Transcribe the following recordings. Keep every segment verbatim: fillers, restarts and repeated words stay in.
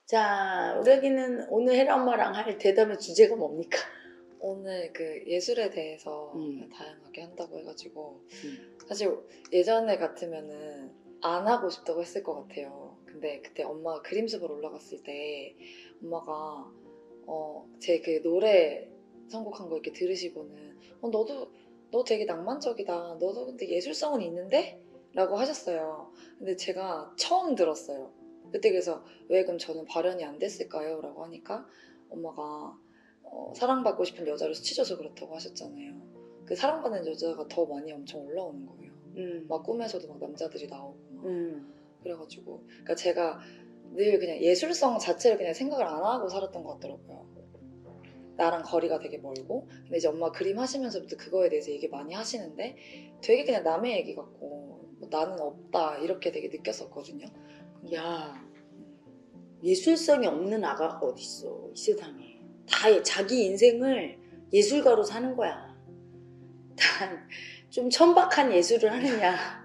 자, 우리 아기는 오늘 혜라 엄마랑 할 대담의 주제가 뭡니까? 오늘 그 예술에 대해서 음. 다양하게 한다고 해가지고 음. 사실 예전에 같으면은 안 하고 싶다고 했을 것 같아요. 근데 그때 엄마가 그림숲을 올라갔을 때 엄마가 어, 제 그 노래 선곡한 거 이렇게 들으시고는 어, 너도 너 되게 낭만적이다. 너도 근데 예술성은 있는데? 라고 하셨어요. 근데 제가 처음 들었어요. 그때 그래서 왜 그럼 저는 발현이 안 됐을까요? 라고 하니까 엄마가 어, 사랑받고 싶은 여자로 스치져서 그렇다고 하셨잖아요. 그 사랑받는 여자가 더 많이 엄청 올라오는 거예요. 음. 막 꿈에서도 막 남자들이 나오고 막. 음. 그래가지고 그러니까 제가 늘 그냥 예술성 자체를 그냥 생각을 안 하고 살았던 것 같더라고요. 나랑 거리가 되게 멀고. 근데 이제 엄마 그림 하시면서부터 그거에 대해서 얘기 많이 하시는데 되게 그냥 남의 얘기 같고 뭐 나는 없다 이렇게 되게 느꼈었거든요. 야, 예술성이 없는 아가가 어딨어 이 세상에. 다 자기 인생을 예술가로 사는 거야. 단 좀 천박한 예술을 하느냐,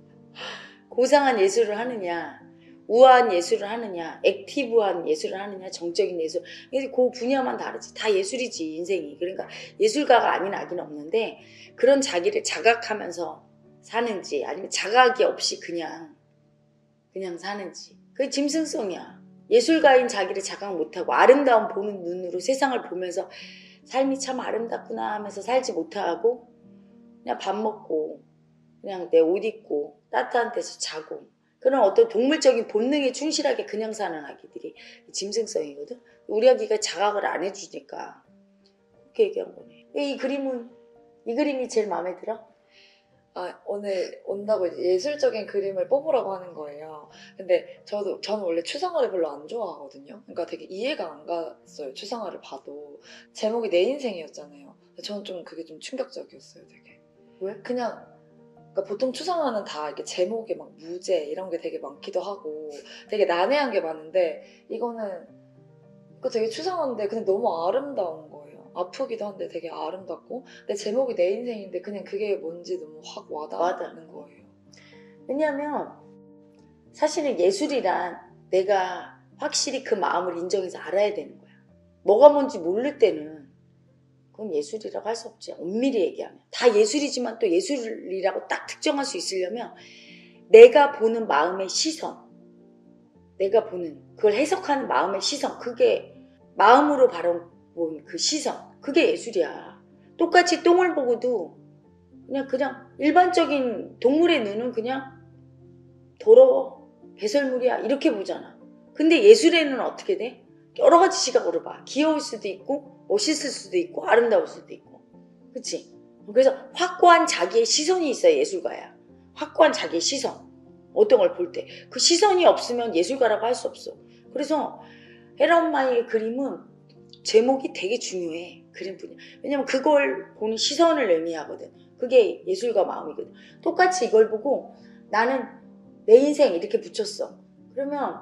고상한 예술을 하느냐, 우아한 예술을 하느냐, 액티브한 예술을 하느냐, 정적인 예술. 그 분야만 다르지. 다 예술이지 인생이. 그러니까 예술가가 아닌 아기는 없는데 그런 자기를 자각하면서 사는지 아니면 자각이 없이 그냥 그냥 사는지. 그게 짐승성이야. 예술가인 자기를 자각 못하고 아름다움 보는 눈으로 세상을 보면서 삶이 참 아름답구나 하면서 살지 못하고 그냥 밥 먹고 그냥 내 옷 입고 따뜻한 데서 자고 그런 어떤 동물적인 본능에 충실하게 그냥 사는 아기들이 짐승성이거든. 우리 아기가 자각을 안 해주니까 그렇게 얘기한 거네. 이 그림은 이 그림이 제일 마음에 들어? 아, 오늘 온다고 이제 예술적인 그림을 뽑으라고 하는 거예요. 근데 저도, 저는 원래 추상화를 별로 안 좋아하거든요. 그러니까 되게 이해가 안 갔어요. 추상화를 봐도. 제목이 내 인생이었잖아요. 저는 좀 그게 좀 충격적이었어요, 되게. 왜? 그냥, 그러니까 보통 추상화는 다 이렇게 제목에 막 무제 이런 게 되게 많기도 하고 되게 난해한 게 많은데 이거는 그 되게 추상한데 근데 너무 아름다운 거예요. 아프기도 한데 되게 아름답고 근데 제목이 내 인생인데 그냥 그게 뭔지 너무 확 와닿는 거예요. 왜냐하면 사실은 예술이란 내가 확실히 그 마음을 인정해서 알아야 되는 거야. 뭐가 뭔지 모를 때는 그건 예술이라고 할 수 없지. 엄밀히 얘기하면 다 예술이지만 또 예술이라고 딱 특정할 수 있으려면 내가 보는 마음의 시선, 내가 보는 그걸 해석하는 마음의 시선, 그게 마음으로 바라본 그 시선, 그게 예술이야. 똑같이 똥을 보고도 그냥 그냥 일반적인 동물의 눈은 그냥 더러워, 배설물이야 이렇게 보잖아. 근데 예술에는 어떻게 돼? 여러 가지 시각으로 봐. 귀여울 수도 있고 멋있을 수도 있고 아름다울 수도 있고, 그치? 그래서 확고한 자기의 시선이 있어야 예술가야. 확고한 자기의 시선, 어떤 걸 볼 때 그 시선이 없으면 예술가라고 할 수 없어. 그래서 혜라 엄마의 그림은 제목이 되게 중요해. 그림 분야. 왜냐면 그걸 보는 시선을 의미하거든. 그게 예술가 마음이거든. 똑같이 이걸 보고 나는 내 인생 이렇게 붙였어. 그러면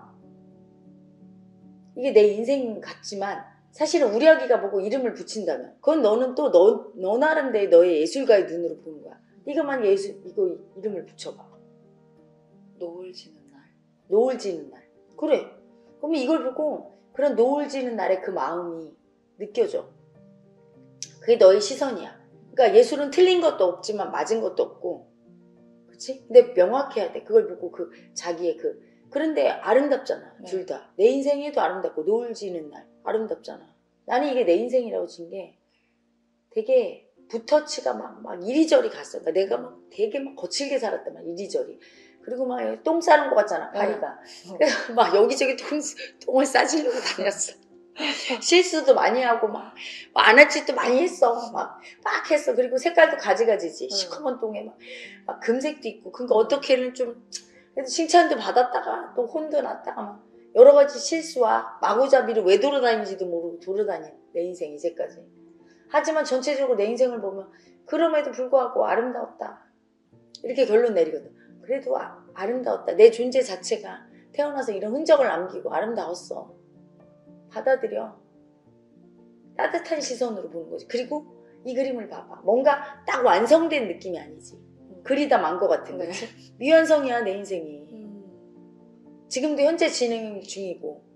이게 내 인생 같지만 사실은 우리 아기가 보고 이름을 붙인다면 그건 너는 또 너 너 나름대로 너의 예술가의 눈으로 보는 거야. 이거만 예술 이거 이름을 붙여봐. 노을 지는 날. 노을 지는 날. 그래. 그러면 이걸 보고 그런 노을 지는 날의 그 마음이 느껴져. 그게 너의 시선이야. 그러니까 예술은 틀린 것도 없지만 맞은 것도 없고, 그렇지? 근데 명확해야 돼. 그걸 보고 그 자기의 그 그런데 아름답잖아. 네. 둘 다. 내 인생에도 아름답고 노을 지는 날 아름답잖아. 나는 이게 내 인생이라고 진 게 되게 붓터치가 막, 막 이리저리 갔어. 그러니까 내가 막 되게 막 거칠게 살았단 말이야. 이리저리. 그리고 막 똥 싸는 것 같잖아. 파리가. 네. 그래서 막 여기저기 똥, 똥을 싸지려고 다녔어. 실수도 많이 하고 막 안아치도 많이 했어. 막, 막 했어. 그리고 색깔도 가지가지지. 시커먼 똥에 막, 막 금색도 있고. 그러니까 어떻게는 좀 그래도 칭찬도 받았다가 또 혼도 났다가 막 여러 가지 실수와 마구잡이로 왜 돌아다니는지도 모르고 돌아다닌 내 인생 이제까지. 하지만 전체적으로 내 인생을 보면 그럼에도 불구하고 아름다웠다. 이렇게 결론 내리거든. 그래도 아, 아름다웠다. 내 존재 자체가 태어나서 이런 흔적을 남기고 아름다웠어. 받아들여. 따뜻한 시선으로 보는 거지. 그리고 이 그림을 봐봐. 뭔가 딱 완성된 느낌이 아니지. 그리다 만 것 같은 거지. 네. 미완성이야 내 인생이. 음. 지금도 현재 진행 중이고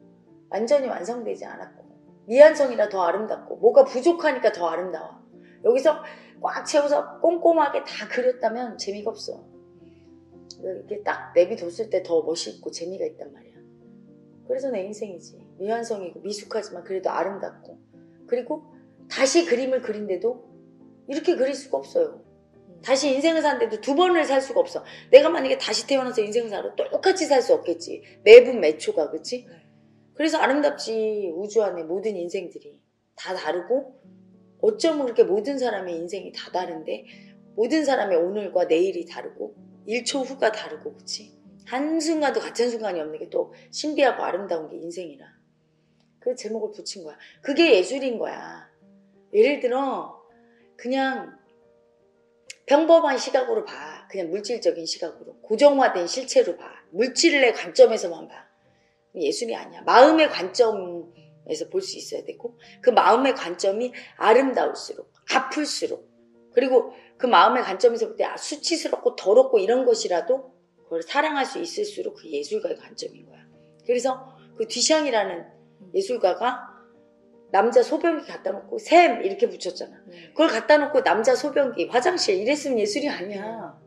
완전히 완성되지 않았고 미완성이라 더 아름답고 뭐가 부족하니까 더 아름다워. 여기서 꽉 채워서 꼼꼼하게 다 그렸다면 재미가 없어. 이렇게 딱 내비뒀을 때 더 멋있고 재미가 있단 말이야. 그래서 내 인생이지. 미완성이고 미숙하지만 그래도 아름답고, 그리고 다시 그림을 그린데도 이렇게 그릴 수가 없어요. 다시 인생을 사는데도 두 번을 살 수가 없어. 내가 만약에 다시 태어나서 인생을 살아 똑같이 살 수 없겠지. 매분 매초가, 그치? 그래서 아름답지. 우주 안에 모든 인생들이 다 다르고, 어쩌면 그렇게 모든 사람의 인생이 다 다른데 모든 사람의 오늘과 내일이 다르고 일 초 후가 다르고, 그치? 한순간도 같은 순간이 없는 게 또 신비하고 아름다운 게 인생이라. 그 제목을 붙인 거야. 그게 예술인 거야. 예를 들어 그냥 평범한 시각으로 봐. 그냥 물질적인 시각으로. 고정화된 실체로 봐. 물질의 관점에서만 봐. 예술이 아니야. 마음의 관점에서 볼 수 있어야 되고, 그 마음의 관점이 아름다울수록, 아플수록, 그리고 그 마음의 관점에서 볼 때 수치스럽고 더럽고 이런 것이라도 그걸 사랑할 수 있을수록 그게 예술가의 관점인 거야. 그래서 그 뒤샹이라는 예술가가 남자 소변기 갖다 놓고 샘 이렇게 붙였잖아. 네. 그걸 갖다 놓고 남자 소변기, 화장실 이랬으면 예술이 아니야.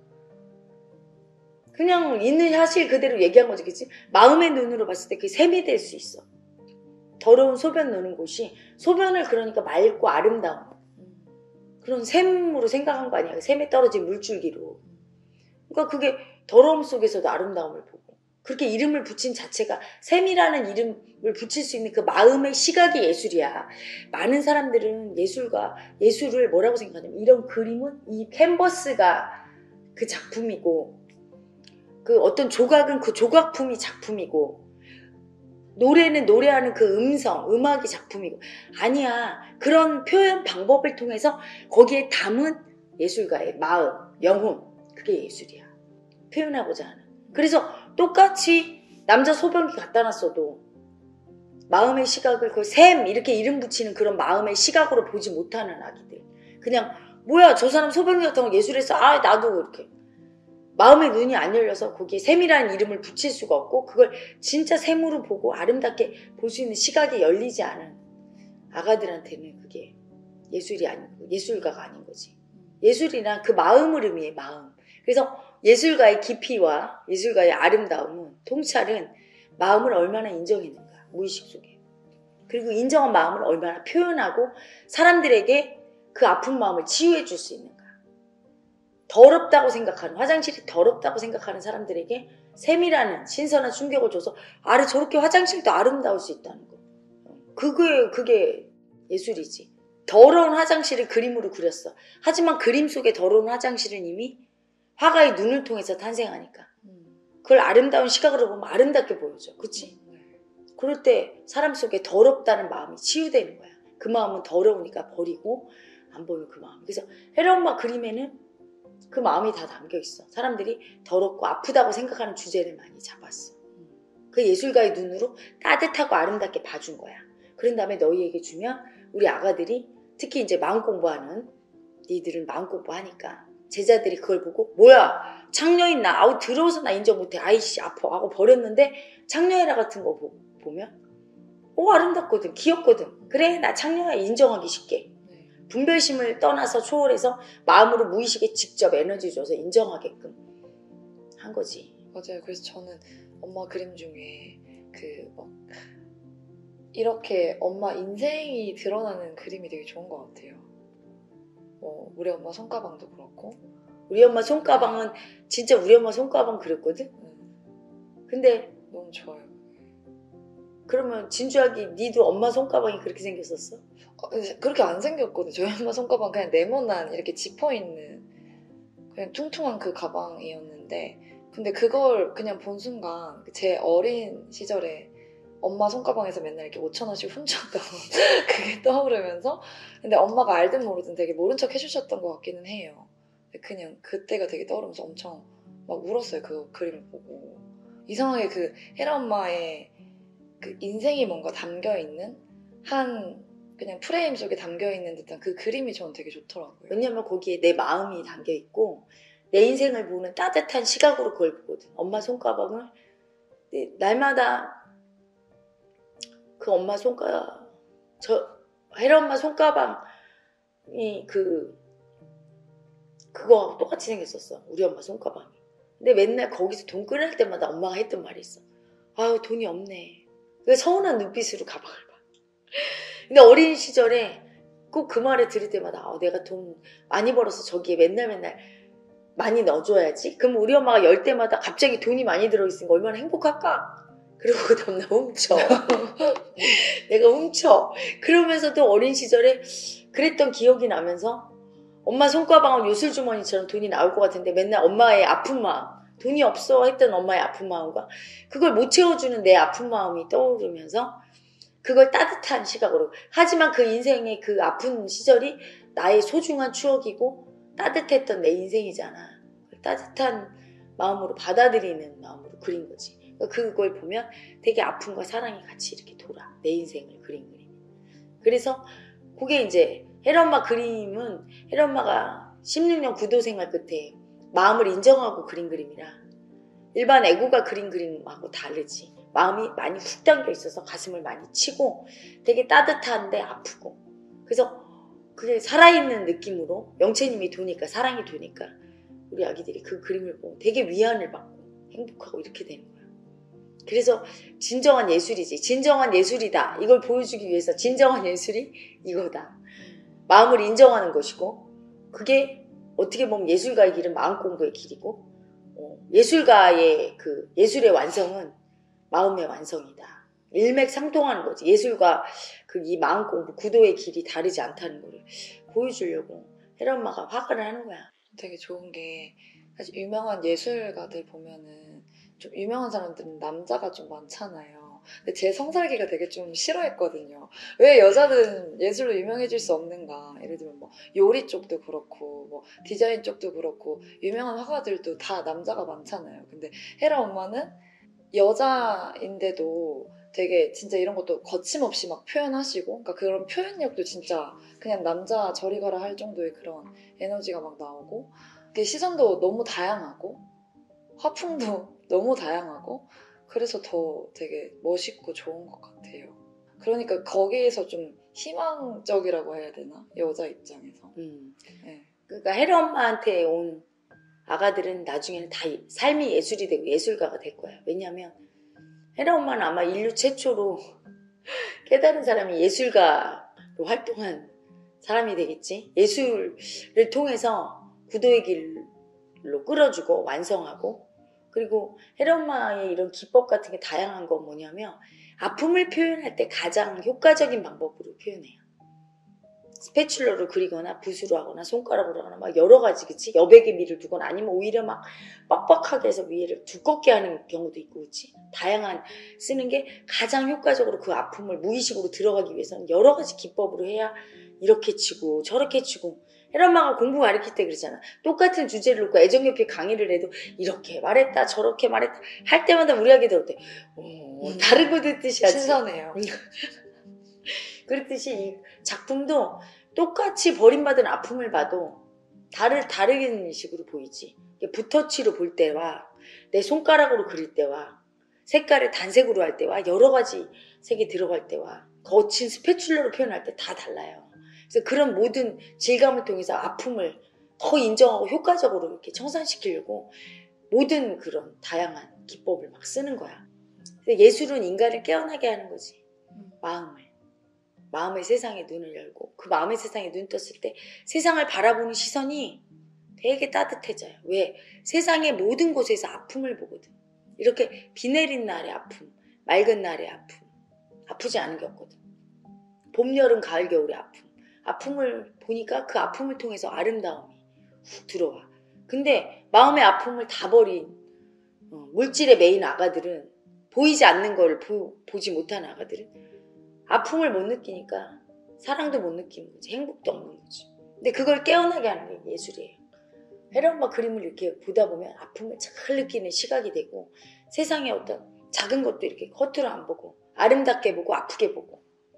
그냥 있는 사실 그대로 얘기한 거지, 그치? 마음의 눈으로 봤을 때 그게 샘이 될 수 있어. 더러운 소변 노는 곳이 소변을 그러니까 맑고 아름다운 그런 샘으로 생각한 거 아니야. 샘에 떨어진 물줄기로. 그러니까 그게 더러움 속에서도 아름다움을 보고, 그렇게 이름을 붙인 자체가, 샘이라는 이름을 붙일 수 있는 그 마음의 시각이 예술이야. 많은 사람들은 예술가, 예술을 뭐라고 생각하냐면, 이런 그림은 이 캔버스가 그 작품이고, 그 어떤 조각은 그 조각품이 작품이고, 노래는 노래하는 그 음성, 음악이 작품이고. 아니야. 그런 표현 방법을 통해서 거기에 담은 예술가의 마음, 영혼, 그게 예술이야. 표현하고자 하는. 그래서 똑같이 남자 소변기 갖다 놨어도 마음의 시각을 그 샘 이렇게 이름 붙이는 그런 마음의 시각으로 보지 못하는 아기들. 그냥 뭐야 저 사람 소변기 같은 거 예술했어. 아 나도 이렇게. 마음의 눈이 안 열려서 거기에 샘이라는 이름을 붙일 수가 없고, 그걸 진짜 샘으로 보고 아름답게 볼 수 있는 시각이 열리지 않은 아가들한테는 그게 예술이 아니고 예술가가 아닌 거지. 예술이란 그 마음을 의미해, 마음. 그래서 예술가의 깊이와 예술가의 아름다움은, 통찰은 마음을 얼마나 인정했는가, 무의식 속에. 그리고 인정한 마음을 얼마나 표현하고 사람들에게 그 아픈 마음을 치유해 줄 수 있는가. 더럽다고 생각하는, 화장실이 더럽다고 생각하는 사람들에게 샘이라는 신선한 충격을 줘서 아래 저렇게 화장실도 아름다울 수 있다는 거. 그게, 그게 예술이지. 더러운 화장실을 그림으로 그렸어. 하지만 그림 속에 더러운 화장실은 이미 화가의 눈을 통해서 탄생하니까 그걸 아름다운 시각으로 보면 아름답게 보여져. 그치? 그럴 때 사람 속에 더럽다는 마음이 치유되는 거야. 그 마음은 더러우니까 버리고 안 보이는 그 마음. 그래서 혜라 엄마 그림에는 그 마음이 다 담겨있어. 사람들이 더럽고 아프다고 생각하는 주제를 많이 잡았어. 그 예술가의 눈으로 따뜻하고 아름답게 봐준 거야. 그런 다음에 너희에게 주면 우리 아가들이, 특히 이제 마음 공부하는 니들은 마음 공부하니까 제자들이 그걸 보고 뭐야 창녀인 나 아우 더러워서 나 인정 못해 아이씨 아파 하고 버렸는데, 창녀애라 같은 거 보, 보면 오 아름답거든, 귀엽거든, 그래 나 창녀야 인정하기 쉽게. 분별심을 떠나서 초월해서 마음으로 무의식에 직접 에너지 줘서 인정하게끔 한 거지. 맞아요. 그래서 저는 엄마 그림 중에 그 막 이렇게 엄마 인생이 드러나는 그림이 되게 좋은 것 같아요. 뭐 우리 엄마 손가방도 그렇고. 우리 엄마 손가방은 진짜 우리 엄마 손가방 그렸거든? 음. 근데 너무 좋아요. 그러면 진주하기 니도 엄마 손가방이 그렇게 생겼었어? 어, 그렇게 안 생겼거든요. 저희 엄마 손가방 그냥 네모난 이렇게 지퍼있는 그냥 퉁퉁한 그 가방이었는데, 근데 그걸 그냥 본 순간 제 어린 시절에 엄마 손가방에서 맨날 이렇게 오천 원씩 훔쳤던 그게 떠오르면서, 근데 엄마가 알든 모르든 되게 모른 척 해주셨던 것 같기는 해요. 그냥 그때가 되게 떠오르면서 엄청 막 울었어요. 그 그림을 보고. 이상하게 그 혜라 엄마의 그 인생이 뭔가 담겨있는 한 그냥 프레임 속에 담겨있는 듯한 그 그림이 저는 되게 좋더라고요. 왜냐면 거기에 내 마음이 담겨있고 내 인생을 보는 따뜻한 시각으로 그걸 보거든. 엄마 손가방을 날마다 그 엄마 손가락, 저 혜라 엄마 손가방이 그 그거하고 똑같이 생겼었어. 우리 엄마 손가방이. 근데 맨날 거기서 돈 꺼낼 때마다 엄마가 했던 말이 있어. 아유 돈이 없네. 왜 서운한 눈빛으로 가방을 봐. 근데 어린 시절에 꼭 그 말을 들을 때마다 아, 내가 돈 많이 벌어서 저기에 맨날 맨날 많이 넣어줘야지. 그럼 우리 엄마가 열 때마다 갑자기 돈이 많이 들어있으니까 얼마나 행복할까? 그리고 그 다음날 훔쳐. 내가 훔쳐. 그러면서도 어린 시절에 그랬던 기억이 나면서 엄마 손가방은 요술주머니처럼 돈이 나올 것 같은데 맨날 엄마의 아픈 마음, 돈이 없어 했던 엄마의 아픈 마음과 그걸 못 채워주는 내 아픈 마음이 떠오르면서 그걸 따뜻한 시각으로, 하지만 그 인생의 그 아픈 시절이 나의 소중한 추억이고 따뜻했던 내 인생이잖아. 따뜻한 마음으로 받아들이는 마음으로 그린 거지. 그걸 보면 되게 아픔과 사랑이 같이 이렇게 돌아. 내 인생을 그린 그림. 그래서 그게 이제 혜라 엄마 그림은 혜라 엄마가 십육 년 구도 생활 끝에 마음을 인정하고 그린 그림이라 일반 애고가 그린 그림하고 다르지. 마음이 많이 훅 당겨 있어서 가슴을 많이 치고 되게 따뜻한데 아프고, 그래서 그게 살아있는 느낌으로 영채님이 도니까, 사랑이 도니까 우리 아기들이 그 그림을 보고 되게 위안을 받고 행복하고 이렇게 되는 거야. 그래서 진정한 예술이지. 진정한 예술이다. 이걸 보여주기 위해서 진정한 예술이 이거다. 마음을 인정하는 것이고, 그게 어떻게 보면 예술가의 길은 마음 공부의 길이고, 어, 예술가의 그 예술의 완성은 마음의 완성이다. 일맥상통하는 거지. 예술과 그 이 마음 공부, 구도의 길이 다르지 않다는 거를 보여주려고 혜라 엄마가 화가를 하는 거야. 되게 좋은 게 사실 유명한 예술가들 보면은 좀 유명한 사람들은 남자가 좀 많잖아요. 근데 제 성살기가 되게 좀 싫어했거든요. 왜 여자들은 예술로 유명해질 수 없는가. 예를 들면 뭐 요리 쪽도 그렇고 뭐 디자인 쪽도 그렇고 유명한 화가들도 다 남자가 많잖아요. 근데 혜라 엄마는 여자인데도 되게 진짜 이런 것도 거침없이 막 표현하시고, 그러니까 그런 표현력도 진짜 그냥 남자 저리 가라 할 정도의 그런 에너지가 막 나오고, 그 시선도 너무 다양하고 화풍도 너무 다양하고, 그래서 더 되게 멋있고 좋은 것 같아요. 그러니까 거기에서 좀 희망적이라고 해야 되나? 여자 입장에서. 음. 네. 그러니까 혜라 엄마한테 온 아가들은 나중에는 다 삶이 예술이 되고 예술가가 될 거야. 왜냐하면 혜라 엄마는 아마 인류 최초로 깨달은 사람이 예술가로 활동한 사람이 되겠지. 예술을 통해서 구도의 길로 끌어주고 완성하고, 그리고 혜라 엄마의 이런 기법 같은 게 다양한 건 뭐냐면 아픔을 표현할 때 가장 효과적인 방법으로 표현해요. 스패츌러로 그리거나 붓으로 하거나 손가락으로 하거나 막 여러 가지, 그치? 여백의 미를 두거나 아니면 오히려 막 빡빡하게 해서 위에를 두껍게 하는 경우도 있고, 그치? 다양한 쓰는 게 가장 효과적으로 그 아픔을 무의식으로 들어가기 위해서는 여러 가지 기법으로 해야 이렇게 치고 저렇게 치고. 혜라 엄마가 공부 가르칠 때 그러잖아. 똑같은 주제를 놓고 애정교피 강의를 해도 이렇게 말했다 저렇게 말했다 할 때마다 우리 아기들 어때? 오, 다른 거 듣듯이 하지. 신선해요. 그렇듯이 이 작품도 똑같이 버림받은 아픔을 봐도 다를, 다른 식으로 보이지. 붓터치로 볼 때와 내 손가락으로 그릴 때와 색깔을 단색으로 할 때와 여러 가지 색이 들어갈 때와 거친 스패츌러로 표현할 때 다 달라요. 그래서 그런 모든 질감을 통해서 아픔을 더 인정하고 효과적으로 이렇게 청산시키려고 모든 그런 다양한 기법을 막 쓰는 거야. 예술은 인간을 깨어나게 하는 거지. 마음을. 마음의 세상에 눈을 열고 그 마음의 세상에 눈 떴을 때 세상을 바라보는 시선이 되게 따뜻해져요. 왜? 세상의 모든 곳에서 아픔을 보거든. 이렇게 비 내린 날의 아픔, 맑은 날의 아픔, 아프지 않은 게 없거든. 봄, 여름, 가을, 겨울의 아픔, 아픔을 보니까 그 아픔을 통해서 아름다움이 훅 들어와. 근데 마음의 아픔을 다 버린 어, 물질에 매인 아가들은, 보이지 않는 걸 보, 보지 못하는 아가들은 아픔을 못 느끼니까 사랑도 못 느끼는 거지. 행복도 없는 거지. 근데 그걸 깨어나게 하는 게 예술이에요. 혜라 엄마 그림을 이렇게 보다 보면 아픔을 잘 느끼는 시각이 되고, 세상의 어떤 작은 것도 이렇게 겉으로 안 보고 아름답게 보고 아프게 보고.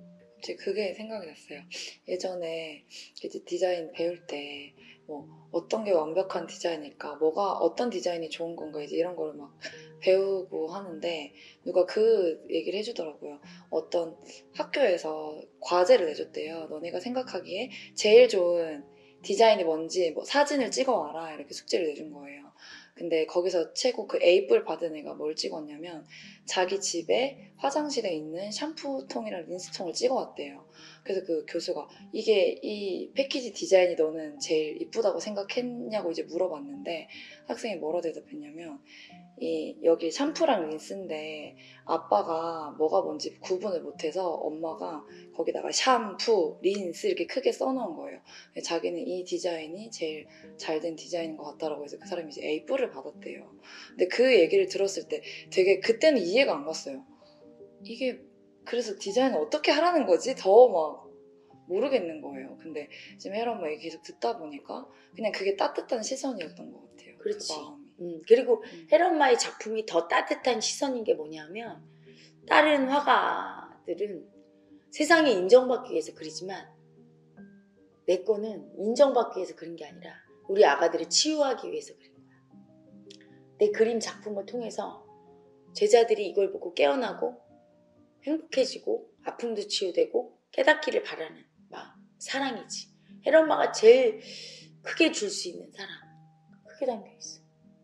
갑자기 그게 생각이 났어요. 예전에 이제 디자인 배울 때 뭐 어떤 게 완벽한 디자인일까, 뭐가 어떤 디자인이 좋은 건가, 이제 이런 거를 막 배우고 하는데 누가 그 얘기를 해주더라고요. 어떤 학교에서 과제를 내줬대요. 너네가 생각하기에 제일 좋은 디자인이 뭔지 뭐 사진을 찍어와라, 이렇게 숙제를 내준 거예요. 근데 거기서 최고 그 에이뿔 받은 애가 뭘 찍었냐면 자기 집에 화장실에 있는 샴푸통이랑 린스통을 찍어왔대요. 그래서 그 교수가 이게 이 패키지 디자인이 너는 제일 이쁘다고 생각했냐고 이제 물어봤는데 학생이 뭐라 대답했냐면 이 여기 샴푸랑 린스인데 아빠가 뭐가 뭔지 구분을 못해서 엄마가 거기다가 샴푸, 린스 이렇게 크게 써놓은 거예요. 자기는 이 디자인이 제일 잘 된 디자인인 것 같다라고 해서 그 사람이 이제 에이뿔을 받았대요. 근데 그 얘기를 들었을 때 되게 그때는 이해가 안 갔어요. 이게 그래서 디자인을 어떻게 하라는 거지? 더 막 모르겠는 거예요. 근데 지금 혜라 엄마 얘기 계속 듣다 보니까 그냥 그게 따뜻한 시선이었던 것 같아요. 그렇지. 그 마음이. 음, 그리고 음. 혜라 엄마의 작품이 더 따뜻한 시선인 게 뭐냐면 다른 화가들은 세상에 인정받기 위해서 그리지만 내 거는 인정받기 위해서 그린 게 아니라 우리 아가들을 치유하기 위해서 그린 거야. 내 그림 작품을 통해서 제자들이 이걸 보고 깨어나고 행복해지고 아픔도 치유되고 깨닫기를 바라는 마음, 사랑이지. 혜라 엄마가 제일 크게 줄 수 있는 사랑, 크게 담겨있어.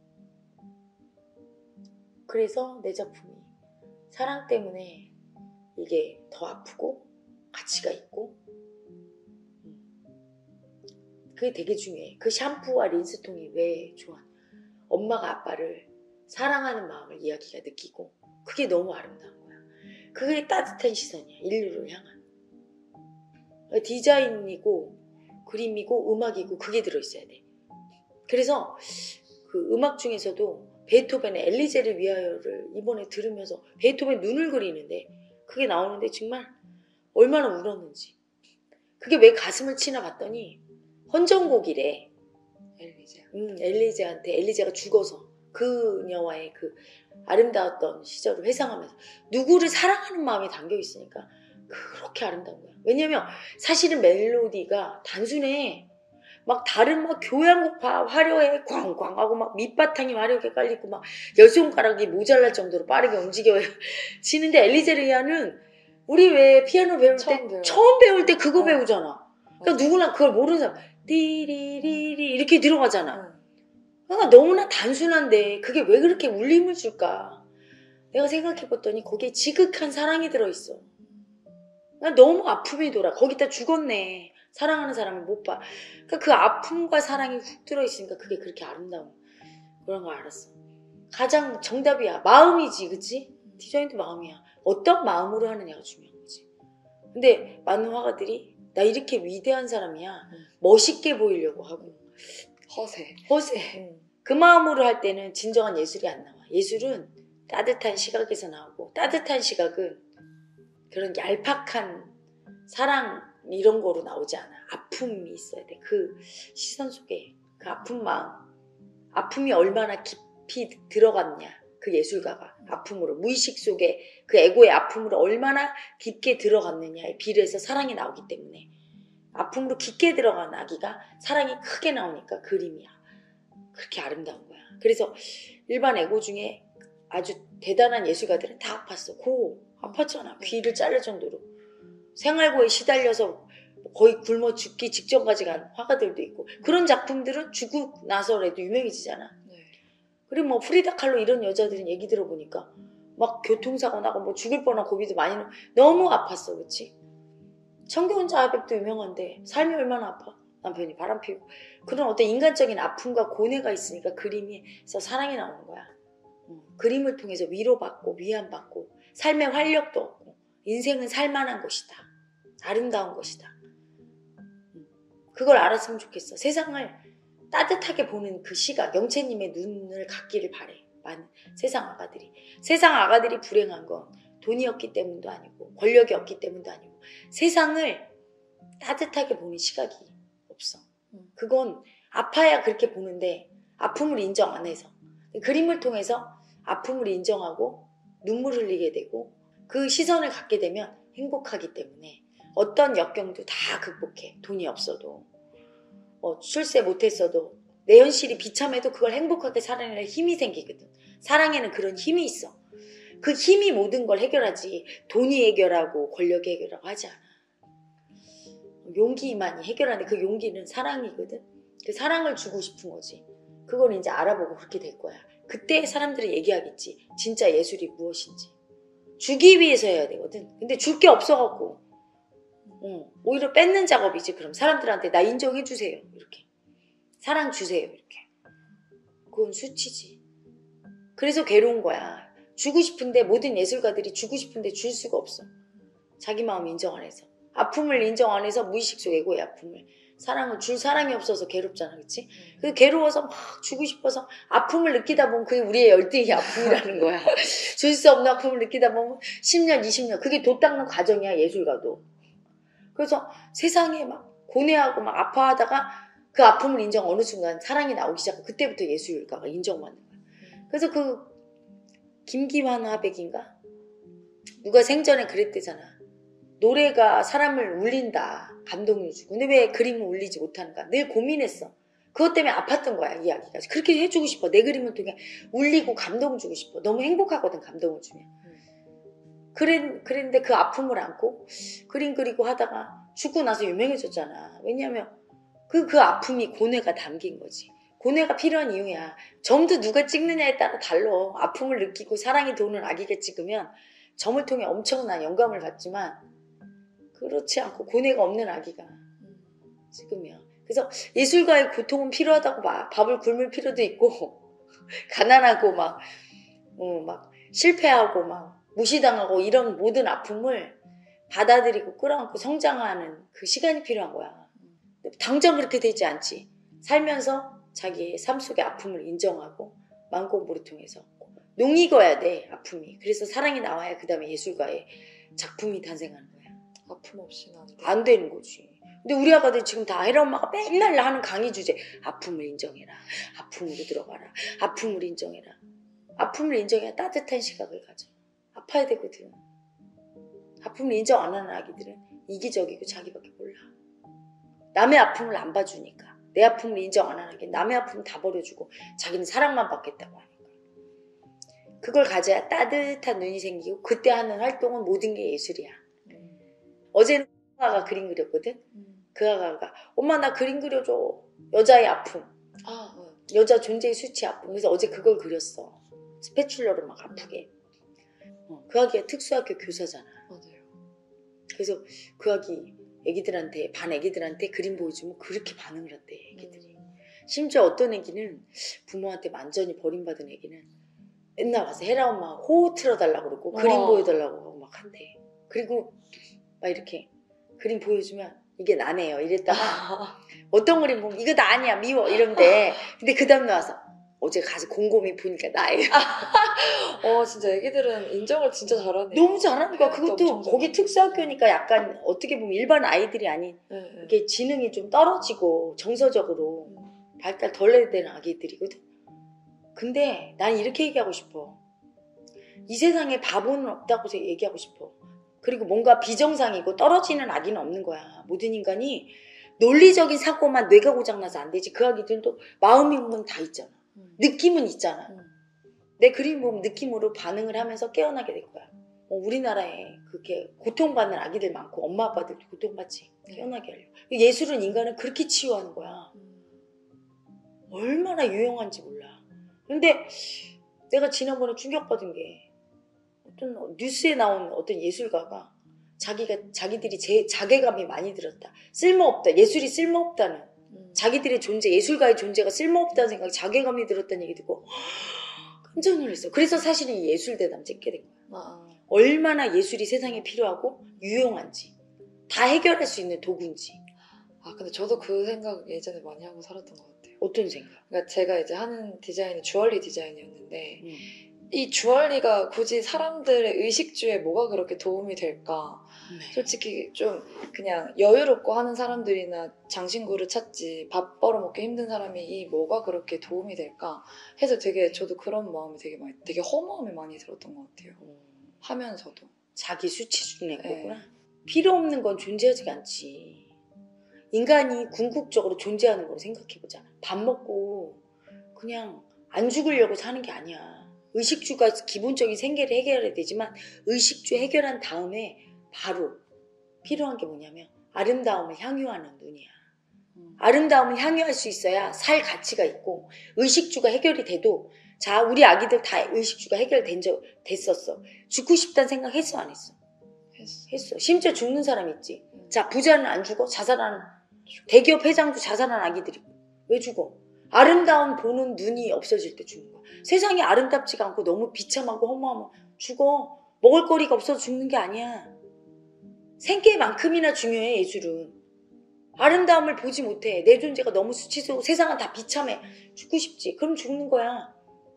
그래서 내 작품이 사랑 때문에 이게 더 아프고 가치가 있고 그게 되게 중요해. 그 샴푸와 린스통이 왜 좋아? 엄마가 아빠를 사랑하는 마음을 이 아기가 느끼고 그게 너무 아름다운 거야. 그게 따뜻한 시선이야. 인류를 향한. 디자인이고 그림이고 음악이고 그게 들어있어야 돼. 그래서 그 음악 중에서도 베토벤의 엘리제를 위하여를 이번에 들으면서 베토벤 눈을 그리는데 그게 나오는데 정말 얼마나 울었는지. 그게 왜 가슴을 치나 봤더니 헌정곡이래. 엘리제. 음, 엘리제한테 엘리제가 죽어서 그녀와의 그 아름다웠던 시절을 회상하면서 누구를 사랑하는 마음이 담겨 있으니까 그렇게 아름다운 거야. 왜냐면 사실은 멜로디가 단순해. 막 다른 막 교향곡 화려해 꽝꽝하고 막 밑바탕이 화려하게 깔리고 막 열 손가락이 모자랄 정도로 빠르게 움직여요. 치는데 엘리제리아는 우리 왜 피아노 배울 때 처음 배워요. 처음 배울 때 그거 어. 배우잖아. 그러니까 맞아. 누구나 그걸 모르는 사람 띠리리리 이렇게 들어가잖아. 응. 그러니까 너무나 단순한데 그게 왜 그렇게 울림을 줄까? 내가 생각해봤더니 거기에 지극한 사랑이 들어있어. 난 너무 아픔이 돌아. 거기다 죽었네. 사랑하는 사람을 못 봐. 그러니까 그 아픔과 사랑이 훅 들어있으니까 그게 그렇게 아름다운 그런 거 알았어. 가장 정답이야. 마음이지, 그치? 디자인도 마음이야. 어떤 마음으로 하느냐가 중요한 거지. 근데 많은 화가들이 나 이렇게 위대한 사람이야. 멋있게 보이려고 하고 허세. 허세. 응. 그 마음으로 할 때는 진정한 예술이 안 나와. 예술은 따뜻한 시각에서 나오고 따뜻한 시각은 그런 얄팍한 사랑 이런 거로 나오지 않아. 아픔이 있어야 돼. 그 시선 속에 그 아픈 마음, 아픔이 얼마나 깊이 들어갔냐. 그 예술가가 아픔으로 무의식 속에 그 에고의 아픔으로 얼마나 깊게 들어갔느냐에 비례해서 사랑이 나오기 때문에 아픔으로 깊게 들어간 아기가 사랑이 크게 나오니까 그림이야. 그렇게 아름다운 거야. 그래서 일반 에고 중에 아주 대단한 예술가들은 다 아팠어. 고 아팠잖아. 귀를 자를 정도로. 생활고에 시달려서 거의 굶어 죽기 직전까지 간 화가들도 있고 그런 작품들은 죽고 나서라도 유명해지잖아. 네. 그리고 뭐 프리다 칼로 이런 여자들은 얘기 들어보니까 막 교통사고 나고 뭐 죽을 뻔한 고비도 많이 나. 너무 아팠어. 그치? 청교원 자백도 유명한데 삶이 얼마나 아파. 남편이 바람피고 그런 어떤 인간적인 아픔과 고뇌가 있으니까 그림에서 사랑이 나오는 거야. 어, 그림을 통해서 위로받고 위안받고 삶의 활력도 얻고 인생은 살만한 것이다. 아름다운 것이다. 그걸 알았으면 좋겠어. 세상을 따뜻하게 보는 그 시각, 영채님의 눈을 갖기를 바래. 많은 세상 아가들이. 세상 아가들이 불행한 건 돈이 없기 때문도 아니고 권력이 없기 때문도 아니고 세상을 따뜻하게 보는 시각이 없어. 그건 아파야 그렇게 보는데 아픔을 인정 안 해서 그림을 통해서 아픔을 인정하고 눈물 흘리게 되고 그 시선을 갖게 되면 행복하기 때문에 어떤 역경도 다 극복해. 돈이 없어도. 어, 출세 못했어도 내 현실이 비참해도 그걸 행복하게 살아내는 힘이 생기거든. 사랑에는 그런 힘이 있어. 그 힘이 모든 걸 해결하지 돈이 해결하고 권력이 해결하고 하지 않아. 용기만이 해결하는데 그 용기는 사랑이거든. 그 사랑을 주고 싶은 거지. 그걸 이제 알아보고 그렇게 될 거야. 그때 사람들이 얘기하겠지. 진짜 예술이 무엇인지. 주기 위해서 해야 되거든. 근데 줄 게 없어갖고 어, 오히려 뺏는 작업이지. 그럼 사람들한테 나 인정해 주세요. 이렇게. 사랑 주세요. 이렇게. 그건 수치지. 그래서 괴로운 거야. 주고 싶은데 모든 예술가들이 주고 싶은데 줄 수가 없어. 자기 마음 인정 안 해서. 아픔을 인정 안 해서 무의식 속에 에고의 아픔을. 사랑을 줄 사랑이 없어서 괴롭잖아. 그치? 그 괴로워서 막 주고 싶어서 아픔을 느끼다 보면 그게 우리의 열등의 아픔이라는 거야. 줄 수 없는 아픔을 느끼다 보면 십 년, 이십 년. 그게 돛 닦는 과정이야. 예술가도. 그래서 세상에 막 고뇌하고 막 아파하다가 그 아픔을 인정 어느 순간 사랑이 나오기 시작하고 그때부터 예술가가 인정받는 거야. 그래서 그 김기환 화백인가? 누가 생전에 그랬대잖아. 노래가 사람을 울린다. 감동을 주고. 근데 왜 그림은 울리지 못하는가? 늘 고민했어. 그것 때문에 아팠던 거야, 이야기가. 그렇게 해주고 싶어. 내 그림을 통해 울리고 감동 주고 싶어. 너무 행복하거든, 감동을 주면. 그랬, 그랬는데 그 아픔을 안고 그림 그리고 하다가 죽고 나서 유명해졌잖아. 왜냐면 그, 그 아픔이 고뇌가 담긴 거지. 고뇌가 필요한 이유야. 점도 누가 찍느냐에 따라 달라. 아픔을 느끼고 사랑이 도는 아기가 찍으면 점을 통해 엄청난 영감을 받지만 그렇지 않고 고뇌가 없는 아기가 찍으면. 그래서 예술가의 고통은 필요하다고 막 밥을 굶을 필요도 있고 가난하고 막, 어, 막 실패하고 막 무시당하고 이런 모든 아픔을 받아들이고 끌어안고 성장하는 그 시간이 필요한 거야. 당장 그렇게 되지 않지. 살면서 자기의 삶 속의 아픔을 인정하고 마음공부를 통해서 농익어야 돼. 아픔이. 그래서 사랑이 나와야 그 다음에 예술가의 작품이 탄생하는 거야. 아픔 없이는 안 돼. 안 되는 거지. 근데 우리 아가들 지금 다 헤라 엄마가 맨날 하는 강의 주제. 아픔을 인정해라. 아픔으로 들어가라. 아픔을 인정해라. 아픔을 인정해야 따뜻한 시각을 가져. 아파야 되거든. 아픔을 인정 안 하는 아기들은 이기적이고 자기밖에 몰라. 남의 아픔을 안 봐주니까. 내 아픔을 인정 안 하는 게 남의 아픔을 다 버려주고 자기는 사랑만 받겠다고 하니까. 그걸 가져야 따뜻한 눈이 생기고 그때 하는 활동은 모든 게 예술이야. 음. 어제는 아가가 그림 그렸거든. 음. 그 아가가 엄마 나 그림 그려줘. 여자의 아픔. 아, 응. 여자 존재의 수치 아픔. 그래서 어제 그걸 그렸어. 스패출러로 막 아프게. 어, 그 아기가 특수학교 교사잖아. 맞아요. 그래서 그 아기 애기들한테 반 애기들한테 그림 보여주면 그렇게 반응을 한대. 애기들이. 음. 심지어 어떤 애기는 부모한테 완전히 버림받은 애기는 맨날 와서 헤라 엄마 호호 틀어달라고 그러고 우와. 그림 보여달라고 막 한대. 그리고 막 이렇게 그림 보여주면 이게 나네요 이랬다가 어떤 그림 보면 이거 나 아니야 미워 이런데 근데 그 다음 나와서 어제 가서 곰곰이 보니까 나예요. 어 진짜 애기들은 인정을 진짜 잘하네. 너무 잘하는 거야. 그것도 거기 특수학교니까 약간 어떻게 보면 일반 아이들이 아닌 네, 네. 이게 지능이 좀 떨어지고 정서적으로 음. 발달 덜 해야 되는 아기들이거든. 근데 난 이렇게 얘기하고 싶어. 이 세상에 바보는 없다고 얘기하고 싶어. 그리고 뭔가 비정상이고 떨어지는 아기는 없는 거야. 모든 인간이 논리적인 사고만 뇌가 고장나서 안 되지. 그 아기들은 또 마음은 다 있잖아. 음. 느낌은 있잖아. 음. 내 그림 보면 느낌으로 반응을 하면서 깨어나게 될 거야. 어, 우리나라에 그렇게 고통받는 아기들 많고 엄마 아빠들도 고통받지. 깨어나게 하려고. 예술은 인간을 그렇게 치유하는 거야. 음. 얼마나 유용한지 몰라. 근데 내가 지난번에 충격받은 게 어떤 뉴스에 나온 어떤 예술가가 자기가 자기들이 제 자괴감이 많이 들었다. 쓸모없다. 예술이 쓸모없다는 음. 자기들의 존재, 예술가의 존재가 쓸모없다는 생각이 자괴감이 들었다는 얘기 듣고 깜짝 놀랐어. 그래서 사실은 이 예술대담 찍게 된 거야. 아. 얼마나 예술이 세상에 필요하고 유용한지 다 해결할 수 있는 도구인지. 아 근데 저도 그 생각 예전에 많이 하고 살았던 것 같아요. 어떤 생각? 그러니까 제가 이제 하는 디자인이 주얼리 디자인이었는데 음. 이 주얼리가 굳이 사람들의 의식주에 뭐가 그렇게 도움이 될까? 네. 솔직히 좀 그냥 여유롭고 하는 사람들이나 장신구를 찾지 밥 벌어먹기 힘든 사람이 이 뭐가 그렇게 도움이 될까? 해서 되게 저도 그런 마음이 되게 많이 되게 허무함이 많이 들었던 것 같아요. 음. 하면서도 자기 수치 중에 거구나. 네. 필요 없는 건 존재하지 않지. 인간이 궁극적으로 존재하는 거로 생각해보자. 밥 먹고 그냥 안 죽으려고 사는 게 아니야. 의식주가 기본적인 생계를 해결해야 되지만 의식주 해결한 다음에 바로 필요한 게 뭐냐면 아름다움을 향유하는 눈이야. 아름다움을 향유할 수 있어야 살 가치가 있고 의식주가 해결이 돼도 자 우리 아기들 다 의식주가 해결된 적 됐었어. 죽고 싶다는 생각 했어 안 했어? 했어. 했어. 심지어 죽는 사람 있지. 자 부자는 안 죽어? 자살하는 대기업 회장도 자살한 아기들이 왜 죽어? 아름다움 보는 눈이 없어질 때 죽는 거야. 세상이 아름답지가 않고 너무 비참하고 허무하면 죽어. 먹을 거리가 없어서 죽는 게 아니야. 생계만큼이나 중요해 예술은. 아름다움을 보지 못해. 내 존재가 너무 수치스러워. 세상은 다 비참해. 죽고 싶지. 그럼 죽는 거야.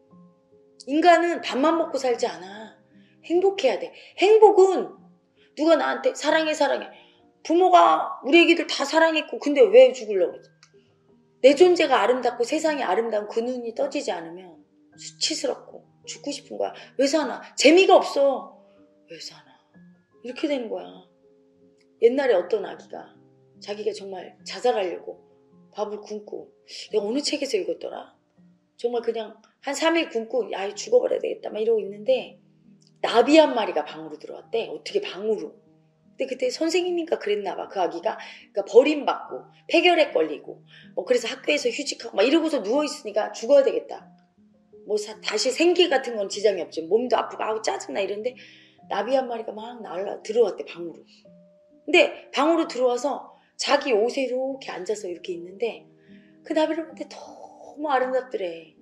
인간은 밥만 먹고 살지 않아. 행복해야 돼. 행복은 누가 나한테 사랑해 사랑해. 부모가 우리 애기들 다 사랑했고 근데 왜 죽으려고 그러지? 내 존재가 아름답고 세상이 아름다운 그 눈이 떠지지 않으면 수치스럽고 죽고 싶은 거야. 왜 사나? 재미가 없어. 왜 사나? 이렇게 되는 거야. 옛날에 어떤 아기가 자기가 정말 자살하려고 밥을 굶고 내가 어느 책에서 읽었더라? 정말 그냥 한 삼 일 굶고 야 죽어버려야 되겠다 막 이러고 있는데 나비 한 마리가 방으로 들어왔대. 어떻게 방으로. 근데 그때 선생님인가 그랬나 봐. 그 아기가 그러니까 버림받고 폐결핵 걸리고 뭐 그래서 학교에서 휴직하고 막 이러고서 누워있으니까 죽어야 되겠다. 뭐 사, 다시 생기 같은 건 지장이 없지. 몸도 아프고 아우 짜증나 이러는데 나비 한 마리가 막 날라 들어왔대 방으로. 근데 방으로 들어와서 자기 옷에 이렇게 앉아서 이렇게 있는데 그 나비를 보는데 너무 아름답더래.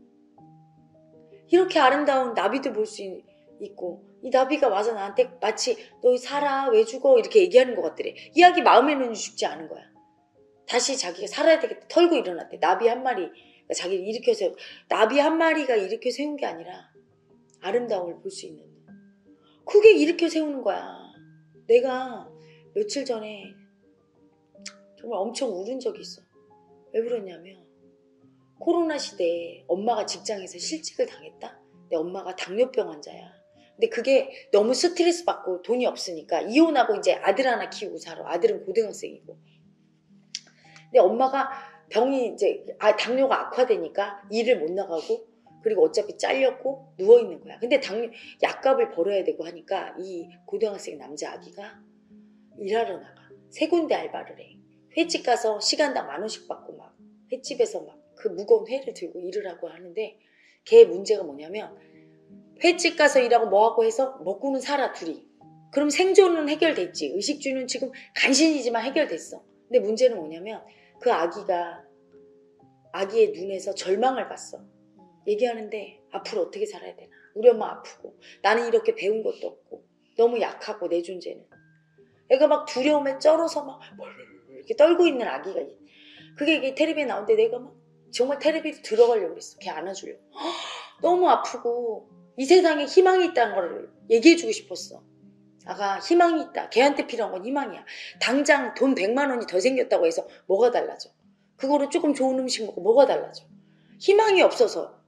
이렇게 아름다운 나비도 볼 수 있고 이 나비가 와서 나한테 마치 너 살아 왜 죽어 이렇게 얘기하는 것 같더래. 이 아기 마음에는 죽지 않은 거야. 다시 자기가 살아야 되겠다 털고 일어났대. 나비 한 마리 그러니까 자기를 일으켜 세워. 나비 한 마리가 일으켜 세운 게 아니라 아름다움을 볼 수 있는 그게 일으켜 세우는 거야. 내가 며칠 전에 정말 엄청 울은 적이 있어. 왜 그러냐면 코로나 시대에 엄마가 직장에서 실직을 당했다. 내 엄마가 당뇨병 환자야. 근데 그게 너무 스트레스 받고 돈이 없으니까 이혼하고 이제 아들 하나 키우고 살아. 아들은 고등학생이고. 근데 엄마가 병이 이제 아, 당뇨가 악화되니까 일을 못 나가고 그리고 어차피 잘렸고 누워있는 거야. 근데 당뇨 약값을 벌어야 되고 하니까 이 고등학생 남자 아기가 일하러 나가. 세 군데 알바를 해. 횟집 가서 시간당 만 원씩 받고 막 횟집에서 막 그 무거운 회를 들고 일을 하고 하는데 걔 문제가 뭐냐면 횟집 가서 일하고 뭐하고 해서 먹고는 살아 둘이. 그럼 생존은 해결됐지. 의식주는 지금 간신이지만 해결됐어. 근데 문제는 뭐냐면 그 아기가 아기의 눈에서 절망을 봤어. 얘기하는데 앞으로 어떻게 살아야 되나. 우리 엄마 아프고 나는 이렇게 배운 것도 없고 너무 약하고 내 존재는. 애가 막 두려움에 쩔어서 막 이렇게 떨고 있는 아기가 있. 그게 이게 텔레비에 나오는데 내가 막 정말 텔레비에 들어가려고 그랬어. 걔 안아주려고. 너무 아프고 이 세상에 희망이 있다는 걸 얘기해주고 싶었어. 아가 희망이 있다. 걔한테 필요한 건 희망이야. 당장 돈 백만 원이 더 생겼다고 해서 뭐가 달라져. 그거로 조금 좋은 음식 먹고 뭐가 달라져. 희망이 없어서